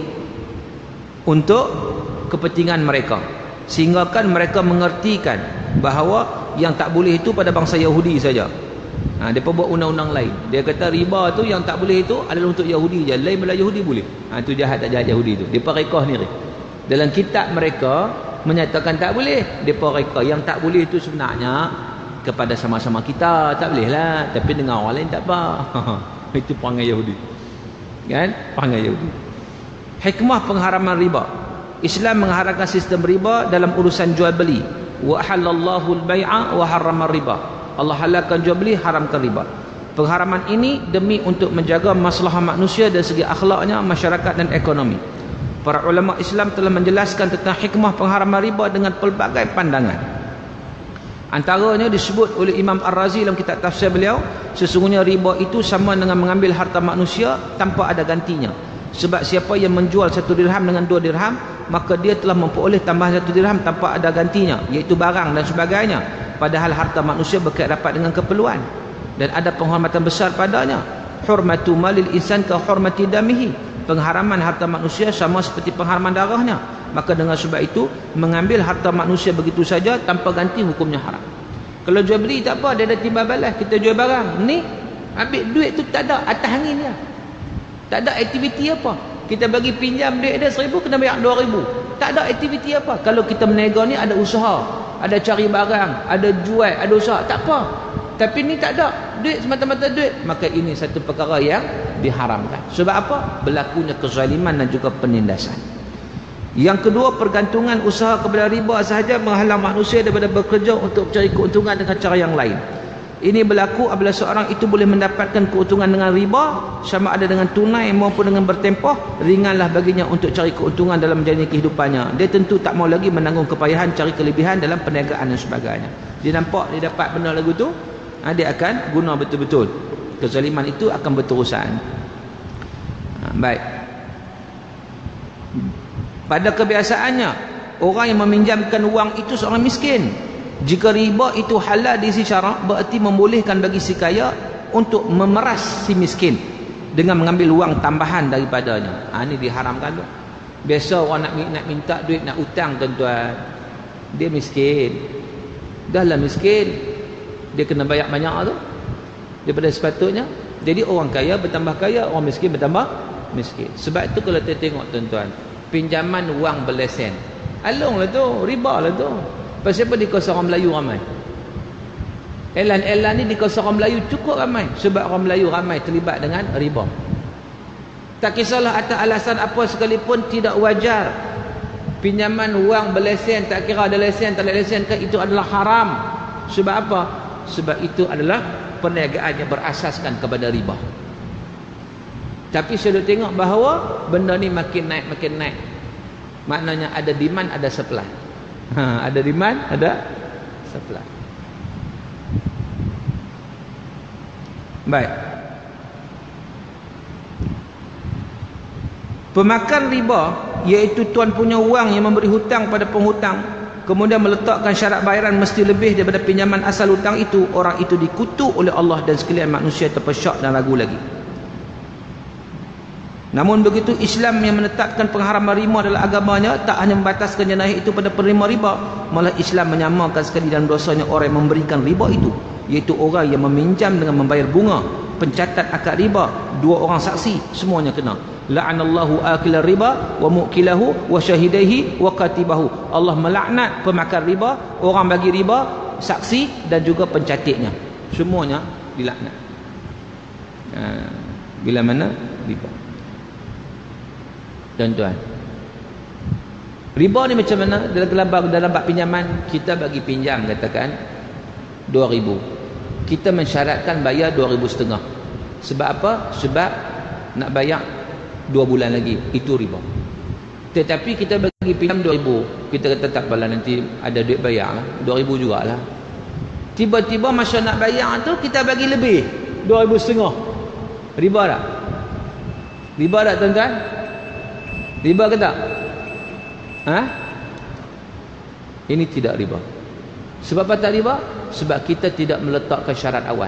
untuk kepentingan mereka, sehingga kan mereka mengertikan bahawa yang tak boleh itu pada bangsa Yahudi saja. Dia buat undang-undang lain. Dia kata riba tu yang tak boleh itu adalah untuk Yahudi je, lain bela Yahudi boleh. Itu jahat tak jahat Yahudi tu. Depa reka sendiri. Dalam kitab mereka menyatakan tak boleh. Depa reka yang tak boleh itu sebenarnya kepada sama-sama kita tak boleh lah, tapi dengan orang lain tak apa. Itu perangai Yahudi. Kan? Perangai Yahudi. Hikmah pengharaman riba. Islam mengharamkan sistem riba dalam urusan jual beli. Wa halallahu al-bai'a wa harrama riba. Allah halalkan jual beli, haramkan riba. Pengharaman ini demi untuk menjaga masalah manusia dari segi akhlaknya, masyarakat dan ekonomi. Para ulama Islam telah menjelaskan tentang hikmah pengharaman riba dengan pelbagai pandangan. Antaranya disebut oleh Imam Ar-Razi dalam kitab tafsir beliau, sesungguhnya riba itu sama dengan mengambil harta manusia tanpa ada gantinya. Sebab siapa yang menjual 1 dirham dengan 2 dirham, maka dia telah memperoleh tambahan 1 dirham tanpa ada gantinya, iaitu barang dan sebagainya. Padahal harta manusia berkait rapat dengan keperluan dan ada penghormatan besar padanya. Hurmatu malil insan ka hurmati damihi. Pengharaman harta manusia sama seperti pengharaman darahnya. Maka dengan sebab itu, mengambil harta manusia begitu saja tanpa ganti hukumnya haram. Kalau jual beli tak apa, dia ada timbal balas. Kita jual barang ni, ambil duit tu tak ada, atas angin dia. Tak ada aktiviti apa. Kita bagi pinjam duit dia 1,000, kena bayar 2,000. Tak ada aktiviti apa. Kalau kita meniaga ni ada usaha, ada cari barang, ada jual, ada usaha, tak apa. Tapi ni tak ada, duit semata-mata duit, maka ini satu perkara yang diharamkan. Sebab apa? Berlakunya kezaliman dan juga penindasan. Yang kedua, pergantungan usaha kepada riba sahaja menghalang manusia daripada bekerja untuk mencari keuntungan dengan cara yang lain. Ini berlaku apabila seorang itu boleh mendapatkan keuntungan dengan riba, sama ada dengan tunai maupun dengan bertempoh, ringanlah baginya untuk cari keuntungan dalam menjalani kehidupannya. Dia tentu tak mau lagi menanggung kepayahan cari kelebihan dalam perniagaan dan sebagainya. Dia nampak dia dapat benda lagu tu, dia akan guna betul-betul. Kezaliman itu akan berterusan. Baik. Pada kebiasaannya, orang yang meminjamkan wang itu seorang miskin. Jika riba itu halal di sisi syarak, berarti membolehkan bagi si kaya untuk memeras si miskin dengan mengambil wang tambahan daripadanya. Ini diharamkan tu. Biasa orang nak minta duit, nak hutang tuan-tuan, dia miskin. Dah lah miskin, dia kena bayar banyak tu daripada sepatutnya. Jadi orang kaya bertambah kaya, orang miskin bertambah miskin. Sebab itu kalau kita tengok tuan-tuan, pinjaman wang berlesen, alung lah tu, riba lah tu. Pasal apa di kawasan orang Melayu ramai? Elan-elan ni di kawasan orang Melayu cukup ramai. Sebab orang Melayu ramai terlibat dengan riba. Tak kisahlah atas alasan apa sekalipun, tidak wajar. Pinjaman wang berlesen, tak kira ada lesen, tak ada lesen ke, itu adalah haram. Sebab apa? Sebab itu adalah perniagaan yang berasaskan kepada riba. Tapi saya dah tengok bahawa benda ni makin naik, makin naik. Maknanya ada demand, ada supply. Ada demand, ada supply. Baik. Pemakan riba iaitu tuan punya wang yang memberi hutang pada penghutang, kemudian meletakkan syarat bayaran mesti lebih daripada pinjaman asal hutang itu, orang itu dikutuk oleh Allah dan sekalian manusia tanpa syak dan ragu lagi. Namun begitu, Islam yang menetapkan pengharaman riba adalah agamanya tak hanya membataskan jenayah itu pada penerima riba, malah Islam menyamakan sekali dalam dosanya orang yang memberikan riba itu, iaitu orang yang meminjam dengan membayar bunga, pencatat akad riba, dua orang saksi, semuanya kena. La'anallahu akila riba wa mu'kilahu wa syahidaihi wa katibahu. Allah melaknat pemakan riba, orang bagi riba, saksi dan juga pencatatnya, semuanya dilaknat. Bila mana riba? Tuan-tuan, riba ni macam mana? Dalam bab pinjaman, kita bagi pinjam katakan 2,000, kita mensyaratkan bayar 2,500. Sebab apa? Sebab nak bayar 2 bulan lagi, itu riba. Tetapi kita bagi pinjam 2,000, kita kata tak apalah, nanti ada duit bayar lah, 2,000 jugalah. Tiba-tiba masa nak bayar tu kita bagi lebih 2,500, riba tak? Riba tak tuan-tuan? Riba ke tak? Ini tidak riba. Sebab apa tak riba? Sebab kita tidak meletakkan syarat awal.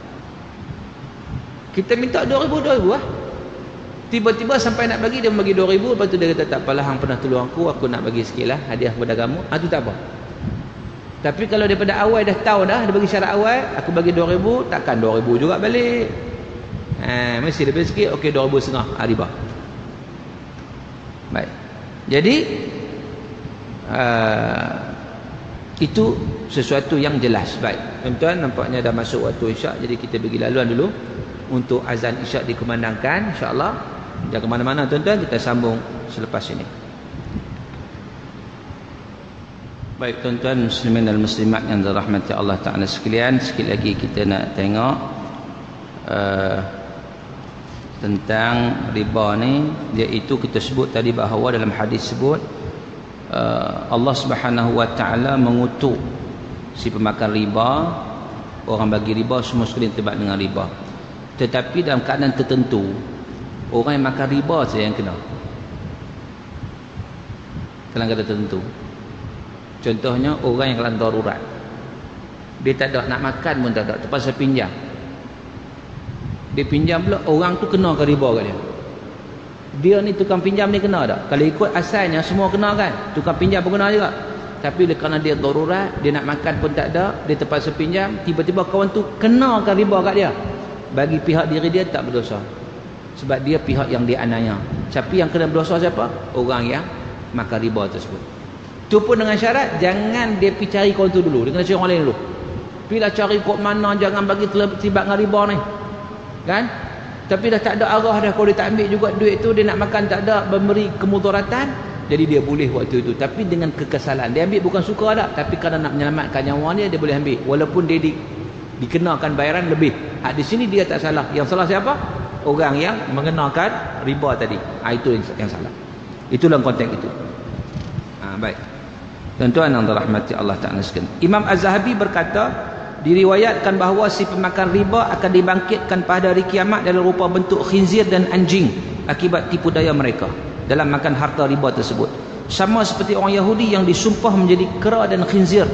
Kita minta 2,000 lah. Tiba-tiba sampai nak bagi, dia bagi 2,000, lepas tu dia kata tak apalah, hang pernah tolong aku nak bagi sikit lah hadiah kepada kamu. Itu tak apa. Tapi kalau daripada awal dah tahu dah, dia bagi syarat awal, aku bagi 2,000, takkan 2,000 juga balik. Mesti lebih sikit, okey 2,500, riba. Baik. Jadi itu sesuatu yang jelas. Baik. Tuan-tuan, nampaknya dah masuk waktu isyak, jadi kita bagi laluan dulu untuk azan isyak dikumandangkan, insya-Allah. Jangan ke mana-mana tuan-tuan, kita sambung selepas ini. Baik tuan-tuan muslimin dan muslimat yang dirahmati Allah Taala sekalian, sikit lagi kita nak tengok tentang riba ni, iaitu kita sebut tadi bahawa dalam hadis sebut Allah Subhanahu wa taala mengutuk si pemakan riba, orang bagi riba semua sekali terlibat dengan riba. Tetapi dalam keadaan tertentu, orang yang makan riba saja yang kena. Dalam keadaan tertentu. Contohnya orang yang kelam darurat, dia tak ada nak makan pun tak ada, terpaksa pinjam. Dia pinjam pula, orang tu kena ke riba kat dia. Dia ni tukang pinjam ni kena tak? Kalau ikut asalnya semua kena kan? Tukang pinjam pun kena juga. Tapi kerana dia darurat, dia nak makan pun tak ada, dia terpaksa pinjam, tiba-tiba kawan tu kena ke riba kat dia. Bagi pihak diri dia tak berdosa. Sebab dia pihak yang dianiaya. Tapi yang kena berdosa siapa? Orang yang makan riba tersebut. Tu pun dengan syarat jangan dia pergi cari kawan tu dulu, dia kena cari orang lain dulu. Pergilah cari kok mana, jangan bagi terlibat dengan riba ni. Kan? Tapi dah tak ada arah dah, kalau dia tak ambil juga duit tu, dia nak makan tak ada, memberi kemudaratan, jadi dia boleh waktu itu. Tapi dengan kekesalan, dia ambil bukan suka tak, tapi kerana nak menyelamatkan nyawa dia boleh ambil, walaupun dia dikenakan bayaran lebih. Di sini dia tak salah. Yang salah siapa? Orang yang mengenakan riba tadi. Itu yang salah. Itu dalam konteks itu. Baik. Tuan-tuan yang dirahmati Allah Ta'ala sekalian, Imam Az-Zahabi berkata, diriwayatkan bahawa si pemakan riba akan dibangkitkan pada hari kiamat dalam rupa bentuk khinzir dan anjing akibat tipu daya mereka dalam makan harta riba tersebut. Sama seperti orang Yahudi yang disumpah menjadi kera dan khinzir.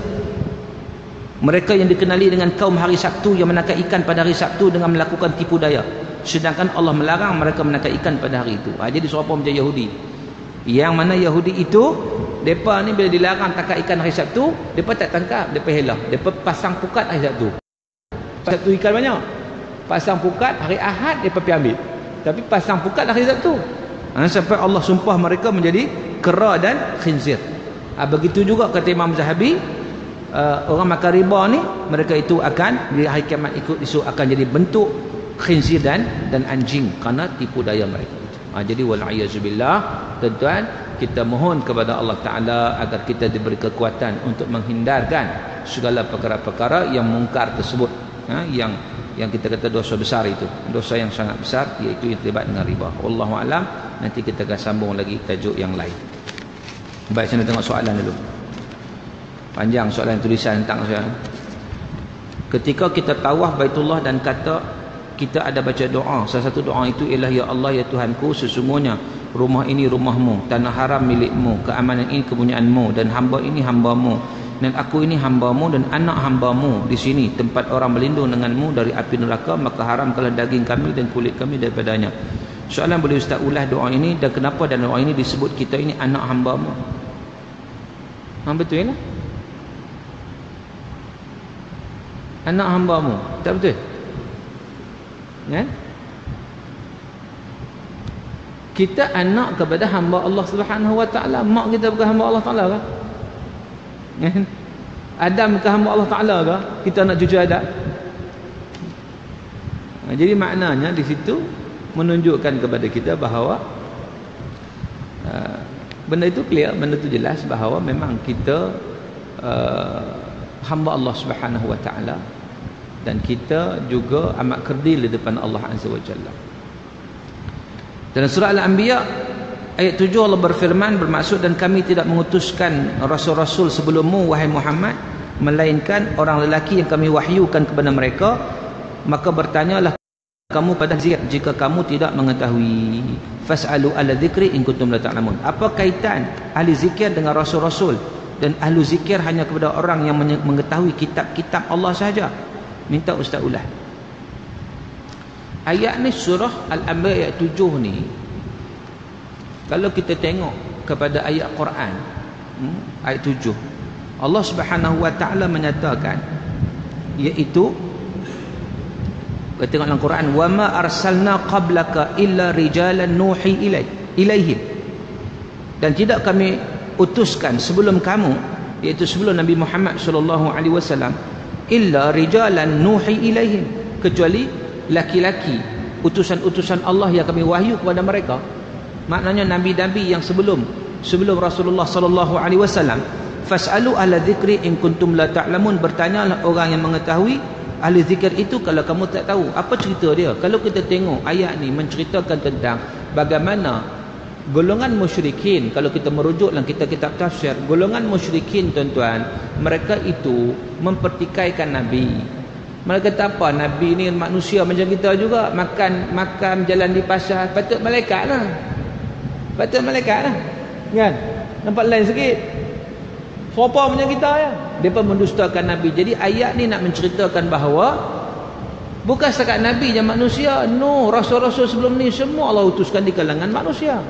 Mereka yang dikenali dengan kaum hari Sabtu yang menangkap ikan pada hari Sabtu dengan melakukan tipu daya. Sedangkan Allah melarang mereka menangkap ikan pada hari itu. Jadi serupa macam Yahudi. Yang mana Yahudi itu, mereka ni bila dilarang tangkap ikan hari Sabtu, mereka tak tangkap, mereka helah. Mereka pasang pukat hari Sabtu. Sabtu ikan banyak. Pasang pukat hari Ahad, mereka pergi ambil. Tapi pasang pukat hari Sabtu. Sampai Allah sumpah mereka menjadi kera dan khinzir. Begitu juga kata Imam Zahabi, orang makan riba ni, mereka itu akan di hari kiamat ikut isu akan jadi bentuk khinzir dan anjing kerana tipu daya mereka. Jadi wal'iyyazubillah, tuan-tuan, kita mohon kepada Allah Ta'ala agar kita diberi kekuatan untuk menghindarkan segala perkara-perkara yang mungkar tersebut, yang kita kata dosa besar itu, dosa yang sangat besar, iaitu yang terlibat dengan riba. Wallahu a'lam. Nanti kita akan sambung lagi tajuk yang lain. Baik, saya nak tengok soalan dulu. Panjang soalan tulisan tentang saya. Ketika kita tawaf Baitullah dan kata kita ada baca doa. Salah satu doa itu ialah, ya Allah ya Tuhanku, sesungguhnya rumah ini rumahmu, tanah haram milikmu, keamanan ini kepunyaanmu, dan hamba ini hambamu, dan aku ini hambamu dan anak hambamu di sini, tempat orang berlindung denganmu dari api neraka, maka haramkanlah daging kami dan kulit kami daripadanya. Soalan, boleh Ustaz ulas doa ini, dan kenapa dalam doa ini disebut kita ini anak hambamu? Betul lah, anak hambamu, tak betul? Ya? Kita anak kepada hamba Allah Subhanahu Wa Taala. Mak kita bukan hamba Allah Taala ke? Ya? Adam bukan hamba Allah Taala ke? Kita nak cucu Adam. Jadi maknanya di situ menunjukkan kepada kita bahawa benda itu clear, benda itu jelas bahawa memang kita hamba Allah Subhanahu Wa Taala, dan kita juga amat kerdil di depan Allah Azza wa Jalla. Dalam surah Al-Anbiya ayat 7 Allah berfirman, bermaksud, dan kami tidak mengutuskan rasul-rasul sebelummu wahai Muhammad, melainkan orang lelaki yang kami wahyukan kepada mereka, maka bertanyalah kamu pada zikir jika kamu tidak mengetahui. Fas'alu ala dzikri in kuntum la ta'lamun. Apa kaitan ahli zikir dengan rasul-rasul? Dan ahli zikir hanya kepada orang yang mengetahui kitab-kitab Allah sahaja. Minta Ustaz ulas. Ayat ni surah Al-Anbiya ayat 7 ni, kalau kita tengok kepada ayat Quran ayat 7, Allah Subhanahu Wa Taala menyatakan, iaitu kita tengok dalam Quran, wa ma arsalna qablaka illa rijalan nuhi ilaihim, dan tidak kami utuskan sebelum kamu, iaitu sebelum Nabi Muhammad sallallahu alaihi wasallam, illa rijalan nuhi ilaihim, kecuali laki-laki utusan-utusan Allah yang kami wahyu kepada mereka. Maknanya nabi-nabi yang sebelum Rasulullah sallallahu alaihi wasallam. Fas'alu ahla dzikri in kuntum la ta'lamun, bertanyalah orang yang mengetahui, ahli zikir itu kalau kamu tak tahu. Apa cerita dia? Kalau kita tengok ayat ni menceritakan tentang bagaimana golongan musyrikin, kalau kita merujuk dalam kitab-kitab tafsir, golongan musyrikin tuan-tuan, mereka itu mempertikaikan Nabi. Mereka kata apa? Nabi ni manusia macam kita juga, makan jalan di pasar, patut malaikat lah. Patut malaikat lah. Kan? Nampak lain sikit. Serupa macam kita ya. Mereka mendustakan Nabi. Jadi ayat ni nak menceritakan bahawa bukan setakat Nabi yang manusia. No, rasul-rasul sebelum ni semua Allah utuskan di kalangan manusia.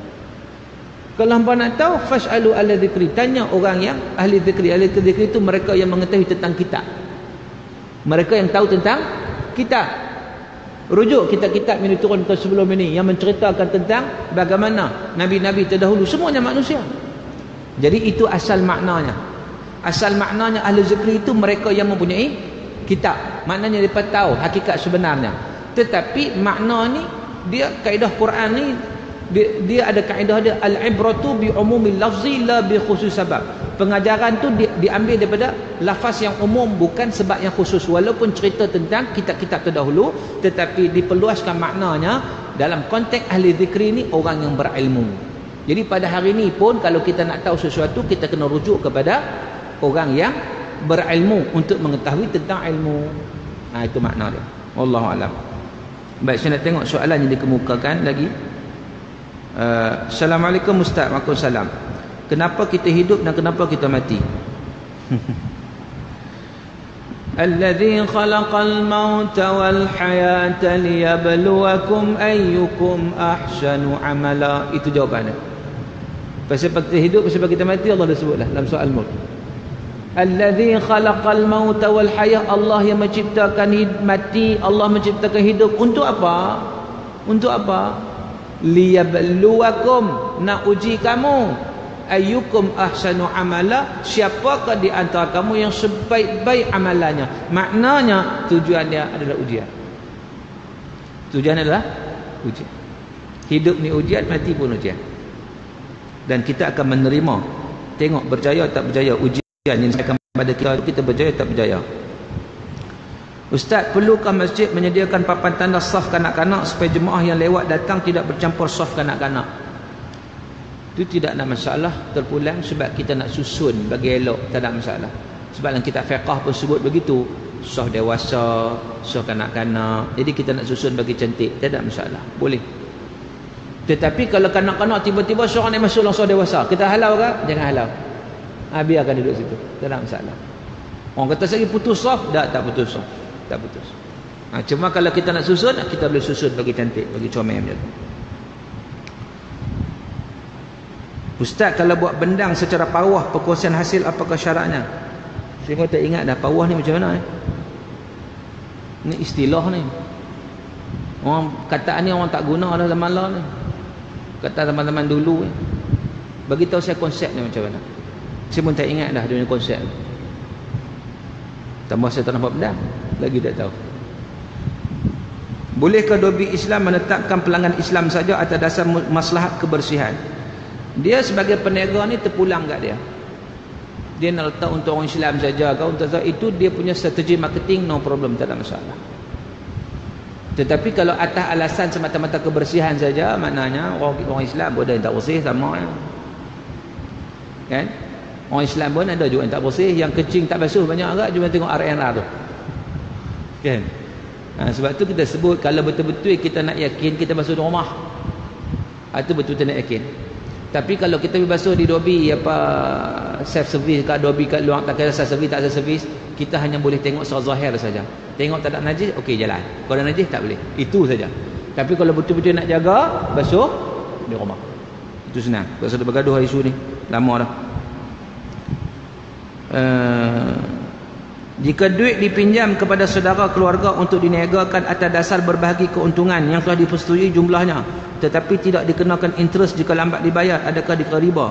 Kalau hampa nak tahu, fas'alu ala dzikri, tanya orang yang ahli zikri. Ahli zikri itu mereka yang mengetahui tentang kitab. Mereka yang tahu tentang kitab. Rujuk kitab-kitab yang diturunkan sebelum ini yang menceritakan tentang bagaimana nabi-nabi terdahulu semuanya manusia. Jadi itu asal maknanya. Asal maknanya ahli zikri itu mereka yang mempunyai kitab. Maknanya mereka tahu hakikat sebenarnya. Tetapi makna ni, dia kaedah Quran ni, dia ada kaedah dia, al-ibratu bi umumil lafzi la bi khusus sabab. Pengajaran tu diambil daripada lafaz yang umum, bukan sebab yang khusus. Walaupun cerita tentang kitab-kitab terdahulu, tetapi diperluaskan maknanya dalam konteks ahli zikri ni orang yang berilmu. Jadi pada hari ni pun kalau kita nak tahu sesuatu, kita kena rujuk kepada orang yang berilmu untuk mengetahui tentang ilmu. Itu makna dia. Wallahu alam. Baik, saya nak tengok soalan yang dikemukakan lagi. Assalamualaikum Ustaz. Waalaikumsalam. Kenapa kita hidup dan kenapa kita mati? Alladzi khalaqal mauta wal hayata liyabluwakum ayyukum ahsanu amala. Itu jawapannya. Pasal kita hidup, pasal kita mati, Allah dah sebutlah dalam soal maut. Alladzi khalaqal mauta wal hayah, Allah yang menciptakan mati, Allah menciptakan hidup. Untuk apa? Untuk apa? Liyabluwakum, nak uji kamu. Ayyukum ahsanu amala, siapakah di antara kamu yang sebaik-baik amalannya. Maknanya tujuan dia adalah ujian. Tujuan adalah ujian. Hidup ni ujian, mati pun ujian. Dan kita akan menerima, tengok berjaya tak berjaya ujian yang disediakan pada kita berjaya tak berjaya. Ustaz, perlukah masjid menyediakan papan tanda saf kanak-kanak supaya jemaah yang lewat datang tidak bercampur saf kanak-kanak? Itu tidak ada masalah, terpulang sebab kita nak susun bagi elok, tak ada masalah. Sebab dalam kitab fiqh pun sebut begitu. Sah dewasa, sah kanak-kanak. Jadi kita nak susun bagi cantik, tak ada masalah. Boleh. Tetapi kalau kanak-kanak tiba-tiba seorang ni masuk langsung dewasa, kita halau ke? Jangan halau. Biarkan duduk situ. Tak ada masalah. Orang kata lagi putus sah, tak putus sah. Tak putus. Cuma kalau kita nak susun, kita boleh susun bagi cantik, bagi comel macam tu. Ustaz, kalau buat bendang secara pawah perkongsian hasil, apakah syaratnya? Saya pun tak ingat dah pawah ni macam mana. Ni istilah ni. Orang kataan ni orang tak guna dah zaman lah ni. Kata teman-teman dulu ni. Bagi tahu saya konsep ni macam mana. Saya pun tak ingat dah dia punya konsep. Tambah saya tak nampak bendang, lagi tak tahu. Bolehkah dobi Islam menetapkan pelanggan Islam saja atas dasar maslahat kebersihan? Dia sebagai peniaga ni terpulang kat dia. Dia nak letak untuk orang Islam saja, kau untuk itu dia punya strategi marketing, no problem, tak ada masalah. Tetapi kalau atas alasan semata-mata kebersihan saja, maknanya orang Islam pun ada yang tak bersih sama kan? Orang Islam pun ada juga yang tak bersih, yang kencing tak basuh banyak agak, cuma tengok RNR tu kan? Sebab tu kita sebut kalau betul-betul kita nak yakin kita basuh di rumah, itu betul-betul nak yakin. Tapi kalau kita pergi basuh di dobi self service kat dobi kat luar, tak kira self service tak self service, kita hanya boleh tengok secara zahir saja. Tengok tak ada najis, okey jalan. Kalau ada najis tak boleh. Itu saja. Tapi kalau betul-betul nak jaga, basuh di rumah. Itu senang. Tak usah bergaduh isu ni. Lama dah. Jika duit dipinjam kepada saudara keluarga untuk diniagakan atas dasar berbahagi keuntungan yang telah dipersetujui jumlahnya, tetapi tidak dikenakan interest jika lambat dibayar, adakah dikira riba?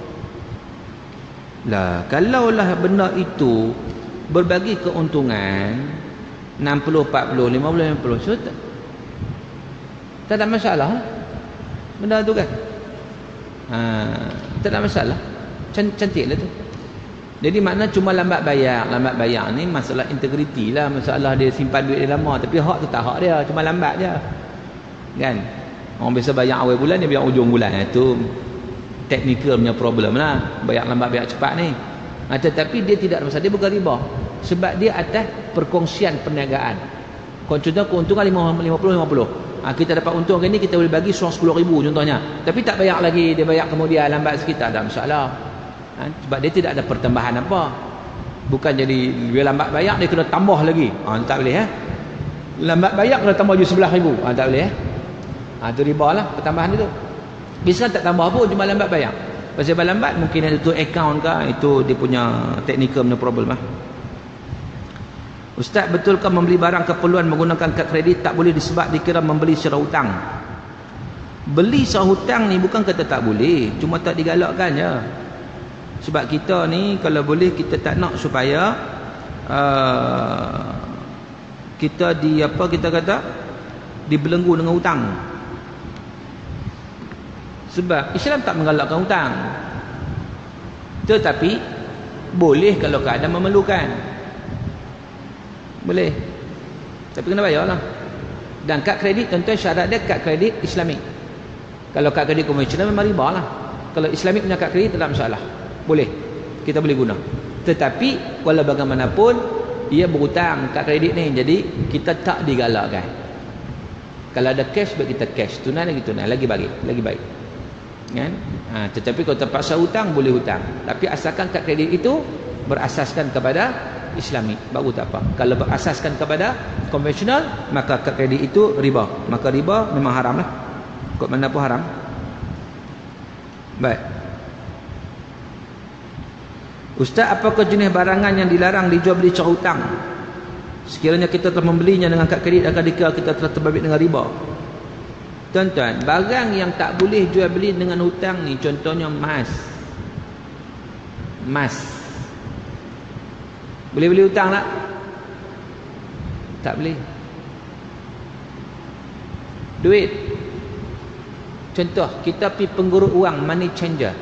Lah, kalaulah benda itu berbagi keuntungan 60 40 50 50, so tak ada masalah benda tu kan. Tak ada masalah, cantiklah tu. Jadi makna cuma lambat bayar ni masalah integriti lah, masalah dia simpan duit dia lama, tapi hak tu tak hak dia, cuma lambat je kan. Orang biasa bayar awal bulan, dia bayar ujung bulan, itu technical punya problem lah, bayar lambat bayar cepat ni. Tetapi dia tidak ada masalah, dia bukan riba, sebab dia atas perkongsian perniagaan. Contohnya keuntungan 50-50, kita dapat untung hari ni, kita boleh bagi 10,000 contohnya, tapi tak bayar lagi, dia bayar kemudian lambat sikit, tak ada masalah. Sebab dia tidak ada pertambahan apa. Bukan jadi dia lambat bayar dia kena tambah lagi, tak boleh lambat bayar kena tambah je 11,000, tak boleh itu riba lah pertambahan itu. Bisa tak tambah pun, cuma lambat bayar. Pasal lambat mungkin ada tu account ke, itu dia punya technical punya problem lah. Ustaz, betulkah membeli barang keperluan menggunakan kad kredit tak boleh disebab dikira membeli secara hutang? Beli secara hutang ni bukan kata tak boleh, cuma tak digalakkan je. Sebab kita ni kalau boleh kita tak nak supaya kita dibelenggu dengan hutang. Sebab Islam tak menggalakkan hutang, tetapi boleh kalau keadaan memerlukan, boleh, tapi kena bayar lah. Dan kad kredit tentu syarat dia kad kredit Islamik. Kalau kad kredit konvensional memang riba lah. Kalau Islamik punya kad kredit tak ada masalah, boleh, kita boleh guna. Tetapi walau bagaimanapun ia berhutang kad kredit ni, jadi kita tak digalakkan. Kalau ada cash, bagi kita cash, tunai lagi tunai, lagi baik kan? Tetapi kalau terpaksa hutang, boleh hutang, tapi asalkan kad kredit itu berasaskan kepada Islami, baru tak apa. Kalau berasaskan kepada konvensional, maka kad kredit itu riba, maka riba memang haram lah, kod mana pun haram. Baik Ustaz, apakah jenis barangan yang dilarang dijual beli secara hutang? Sekiranya kita telah membelinya dengan kad kredit, akan dikira kita telah terbabit dengan riba. Tuan-tuan, barang yang tak boleh jual beli dengan hutang ni, contohnya emas. Boleh beli hutang tak? Tak boleh. Duit, contoh kita pergi penggurut wang, money changer,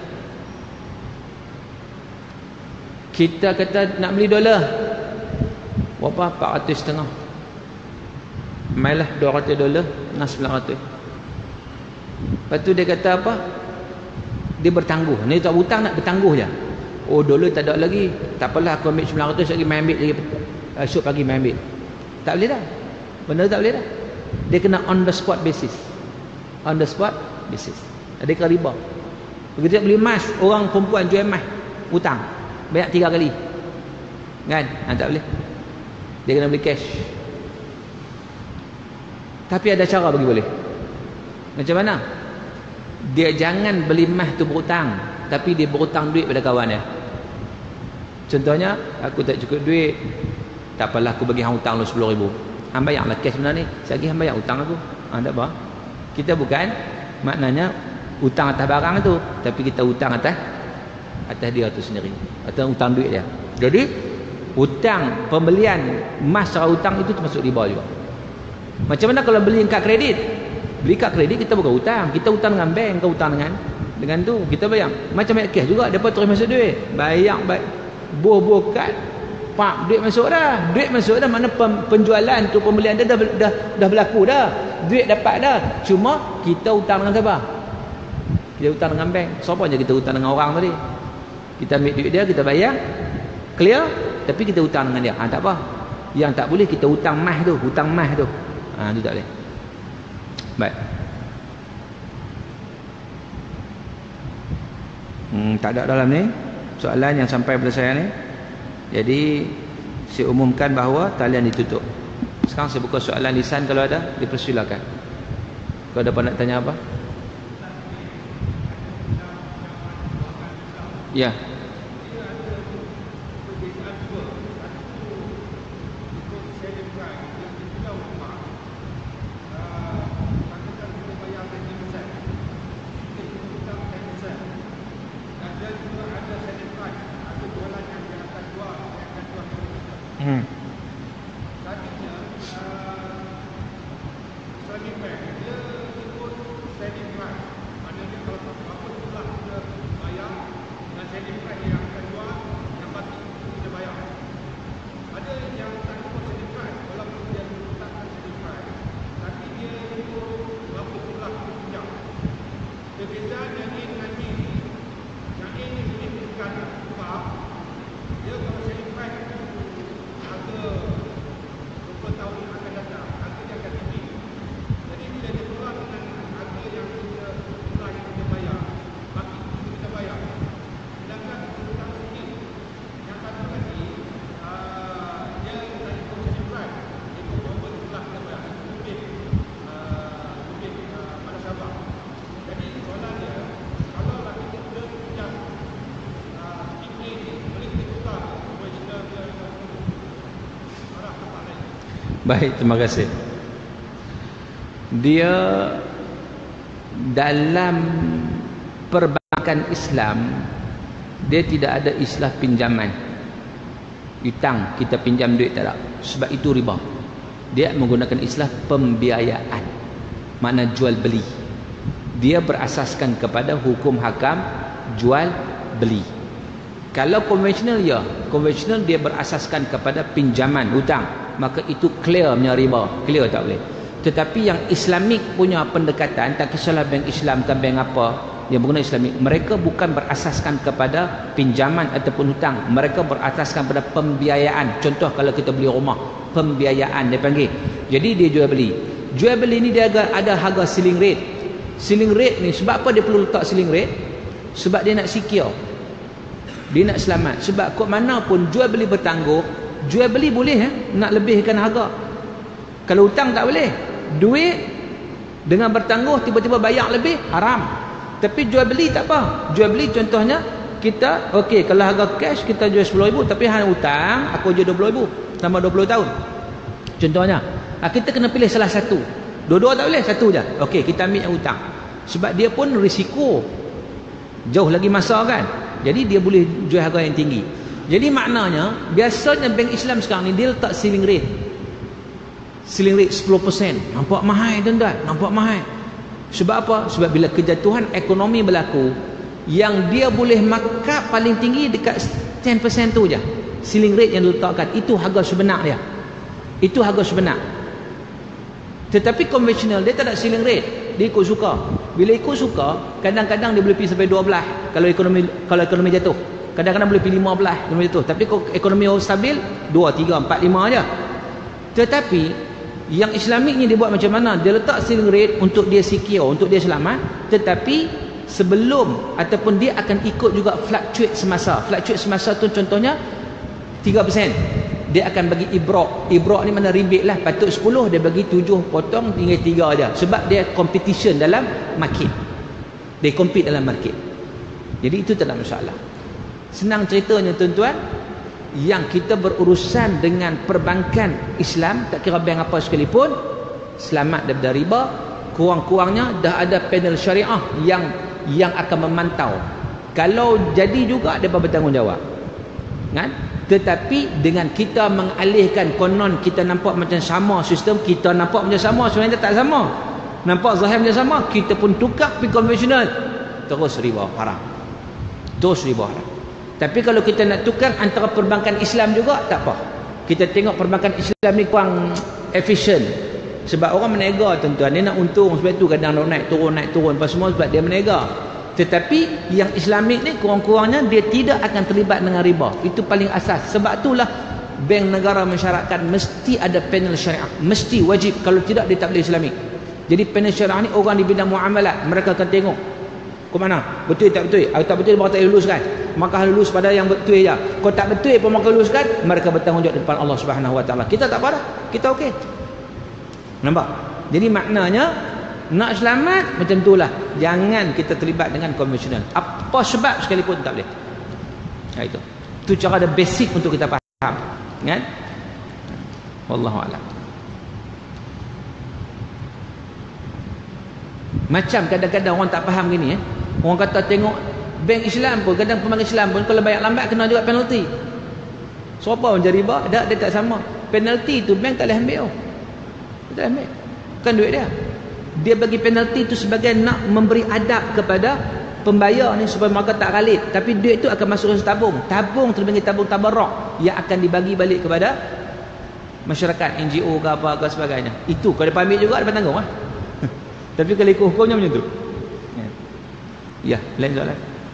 kita kata nak beli dolar berapa? 400.5. Mailah $200 dengan 900. Lepas tu dia kata apa? Dia bertangguh. Ni tak hutang, nak bertangguh je. Oh, dolar tak ada lagi, tak apalah, aku ambil 900 lagi, main ambil lagi esok pagi main ambil. Tak boleh dah. Benda tak boleh dah. Dia kena on the spot basis. On the spot basis. Dia kena riba. Begitu dia beli emas, orang perempuan jual emas, hutang. Banyak 3 kali. Kan? Tak boleh. Dia kena beli cash. Tapi ada cara bagi boleh. Macam mana? Dia jangan beli emas tu berhutang, tapi dia berhutang duit pada kawan dia. Contohnya, aku tak cukup duit, tak apalah aku bagi hang hutang lu 10,000. Hang bayarlah cash benda ni. Sekali hang bayar hutang aku. Tak apa. Kita bukan maknanya hutang atas barang tu, tapi kita hutang atas dia tu sendiri. Atau hutang duit dia. Jadi hutang pembelian emas secara hutang itu termasuk riba juga. Macam mana kalau beli kad kredit? Beli kad kredit kita bukan hutang, kita hutang dengan bank, kau hutang dengan tu kita bayar. Macam banyak kes juga, depa terus masuk duit, bayar baik buah-buah kad, pak duit masuk dah. Duit masuk dah, makna penjualan tu pembelian dia dah berlaku dah. Duit dapat dah. Cuma kita hutang dengan siapa? Kita hutang dengan bank. Siapa je kita hutang dengan orang tadi? Kita ambil duit dia, kita bayar, clear, tapi kita hutang dengan dia. Tak apa. Yang tak boleh kita hutang mas tu, hutang mas tu. Itu tak boleh. Baik. Tak ada dalam ni soalan yang sampai pada saya ni. Jadi saya umumkan bahawa talian ditutup. Sekarang saya buka soalan lisan, kalau ada dipersilakan. Kalau ada nak tanya apa? Ya. Baik, terima kasih. Dia dalam perbankan Islam, dia tidak ada istilah pinjaman. Hutang, kita pinjam duit, tak ada. Sebab itu riba. Dia menggunakan istilah pembiayaan. Makna jual beli. Dia berasaskan kepada hukum hakam jual beli. Kalau konvensional, ya, konvensional dia berasaskan kepada pinjaman, hutang, maka itu clear punya riba, clear tak boleh. Tetapi yang Islamik punya pendekatan, tak kisahlah bank Islam ke bank apa yang menggunakan Islamik, mereka bukan berasaskan kepada pinjaman ataupun hutang, mereka berasaskan pada pembiayaan. Contoh kalau kita beli rumah, pembiayaan dia panggil. Jadi dia jual beli. Jual beli ni dia ada harga ceiling rate. Ceiling rate ni sebab apa dia perlu letak ceiling rate? Sebab dia nak secure, dia nak selamat. Sebab kok mana pun jual beli bertangguh. Jual beli boleh nak lebihkan harga. Kalau hutang tak boleh. Duit dengan bertangguh tiba-tiba bayar lebih, haram. Tapi jual beli tak apa. Jual beli contohnya kita, okey, kalau harga cash kita jual 10,000, tapi hang hutang aku jual 20,000 tambah 20 tahun. Contohnya, kita kena pilih salah satu. Dua-dua tak boleh, satu je. Okey, kita ambil yang hutang. Sebab dia pun risiko. Jauh lagi masa kan. Jadi dia boleh jual harga yang tinggi. Jadi maknanya, biasanya bank Islam sekarang ni dia letak ceiling rate. Ceiling rate 10%. Nampak mahal tuan-tuan, nampak mahal. Sebab apa? Sebab bila kejatuhan ekonomi berlaku, yang dia boleh markup paling tinggi dekat 10% tu je. Ceiling rate yang diletakkan, itu harga sebenar dia. Itu harga sebenar. Tetapi konvensional dia tak ada ceiling rate. Dia ikut suka. Bila ikut suka, kadang-kadang dia boleh pergi sampai 12 kalau ekonomi jatuh. Kadang-kadang boleh pergi 15 macam itu. Tapi kalau ekonomi orang stabil 2, 3, 4, 5 aja. Tetapi yang Islamik ni dia buat macam mana? Dia letak ceiling rate untuk dia secure, untuk dia selamat. Tetapi sebelum ataupun dia akan ikut juga fluctuate semasa. Fluctuate semasa tu contohnya 3%. Dia akan bagi ibrok. Ibrok ni mana rebate lah. Patut 10, dia bagi 7 potong, tinggal 3 aja. Sebab dia competition dalam market. Dia compete dalam market. Jadi itu tak ada masalah. Senang ceritanya tuan-tuan, yang kita berurusan dengan perbankan Islam, tak kira bank apa sekalipun, selamat daripada riba. Kurang-kurangnya dah ada panel syariah yang akan memantau. Kalau jadi juga dia bertanggungjawab. Kan? Tetapi dengan kita mengalihkan, konon kita nampak macam sama sistem, kita nampak macam sama, sebenarnya tak sama. Nampak zahir macam sama, kita pun tukar pergi konvensional, terus riba haram. Terus riba haram. Tapi kalau kita nak tukar antara perbankan Islam juga, tak apa. Kita tengok perbankan Islam ni kurang efisien. Sebab orang menega tuan-tuan, dia nak untung, sebab tu kadang naik turun apa semua, sebab dia menega. Tetapi yang Islamik ni kurang-kurangnya dia tidak akan terlibat dengan riba. Itu paling asas. Sebab itulah bank negara mensyaratkan mesti ada panel syariah. Mesti wajib. Kalau tidak dia tak boleh Islamik. Jadi panel syariah ni orang di bidang muamalat, mereka akan tengok ke mana? Betul tak betul? Kalau tak betul mereka tak luluskan. Maka lulus pada yang betul je. Kalau tak betul pun mereka luluskan, mereka bertanggungjawab di depan Allah Subhanahu Wa Taala. Kita tak apa dah. Kita okey. Nampak? Jadi maknanya nak selamat macam itulah. Jangan kita terlibat dengan konvensional. Apa sebab sekalipun tak boleh. Itu. Itu cara ada basic untuk kita faham. Kan? Wallahu a'lam. Macam kadang-kadang orang tak faham gini Orang kata tengok bank Islam pun, kadang pembankan Islam pun kalau bayar lambat kena juga penalti. Siapa orang jadi riba? Dia tak sama. Penalti tu bank tak boleh ambil. Dia tak ambil. Bukan duit dia. Dia bagi penalti tu sebagai nak memberi adab kepada pembayar ni supaya mereka tak galit. Tapi duit tu akan masuk ke tabung. Tabung terbagi tabung tabarruk yang akan dibagi balik kepada masyarakat, NGO ke apa ke sebagainya. Itu kalau dia ambil juga dia tanggung lah. Tapi kalau ikut hukumnya macam tu. Ya, lain soalan.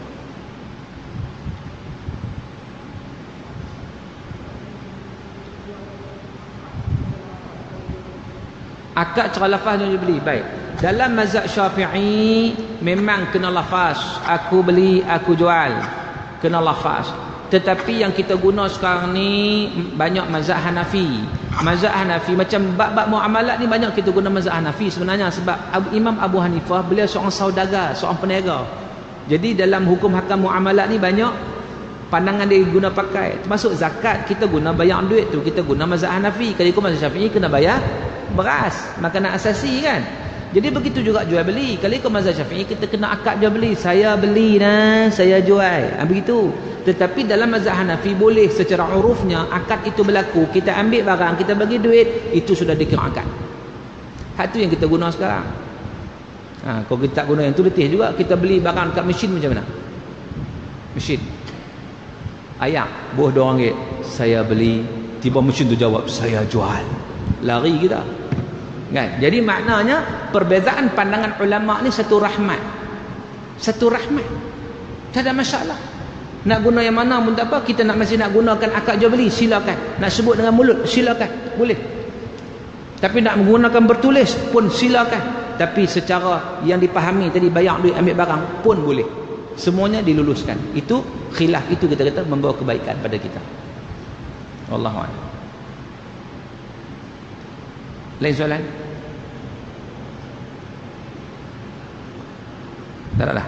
Akad cara lafaz dan beli. Baik. Dalam mazhab Syafi'i memang kena lafaz. Aku beli, aku jual. Kena lafaz. Tetapi yang kita guna sekarang ni banyak mazhab Hanafi. Mazhab Hanafi macam bab-bab muamalat ni banyak kita guna mazhab Hanafi sebenarnya sebab Imam Abu Hanifah beliau seorang saudagar, seorang peniaga. Jadi dalam hukum hakam muamalat ni banyak pandangan dia guna pakai. Termasuk zakat kita guna bayar duit tu kita guna mazhab Hanafi. Kalau ikut mazhab Syafi'i kena bayar beras, makanan asasi kan. Jadi begitu juga jual beli. Kalau ikut mazhab Syafi'i kita kena akad jual beli. Saya beli dah, saya jual. Begitu. Tetapi dalam mazhab Hanafi boleh secara urufnya akad itu berlaku. Kita ambil barang, kita bagi duit, itu sudah dikira akad. Hak tu yang kita guna sekarang. Kalau kita tak guna yang tu letih juga. Kita beli barang kat mesin macam mana? Mesin. Ayam, buah RM2. Saya beli, tiba mesin tu jawab, saya jual. Lari kita. Kan? Jadi maknanya perbezaan pandangan ulama ni satu rahmat. Satu rahmat. Tak ada masalah. Nak guna yang mana pun tak apa. Kita masih nak gunakan akad jual beli, silakan. Nak sebut dengan mulut, silakan. Boleh. Tapi nak menggunakan bertulis pun silakan. Tapi secara yang dipahami tadi bayar duit ambil barang pun boleh. Semuanya diluluskan. Itu khilaf itu kita kata membawa kebaikan pada kita. Wallahu a'lam. Lain soalan? Tak ada lah.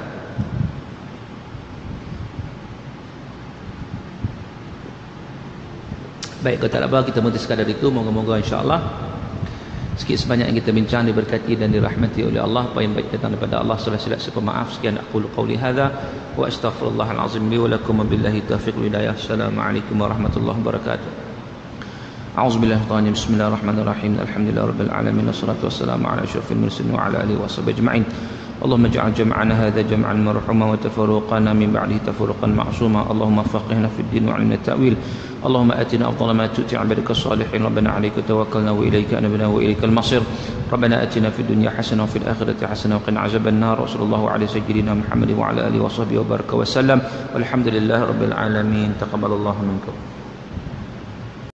Baik, kalau tak apa kita berhenti sekadar itu. Moga-moga insya-Allah sikit sebanyak yang kita bincang diberkati dan dirahmati oleh Allah. Apa yang baik datang daripada Allah, salah-salah siapa maaf. Sekian aqulu qauli hadza wa astaghfirullahal azim li wa lakum billahi taufiq wal hidayah. Assalamualaikum warahmatullahi wabarakatuh. A'udzubillahi minasyaitonir rajim. Bismillahirrahmanirrahim. Alhamdulillahirabbil alamin wassalatu wassalamu ala asyrofil mursalin wa ala alihi washabihi ajma'in. اللهم اجعل جمعنا هذا جمعا مرحوما وتفرقنا من بعده تفرقا معصوما اللهم فقهنا في الدين وعلمنا التأويل اللهم آتنا أفضل ما تؤتي عبادك الصالحين ربنا عليك توكلنا وإليك أنبنا وإليك المصير ربنا آتنا في الدنيا حسنة وفي الآخرة حسنة وقنا عذاب النار وصلى الله على سيدنا محمد وعلى آله وصحبه وبارك وسلم والحمد لله رب العالمين تقبل الله منكم.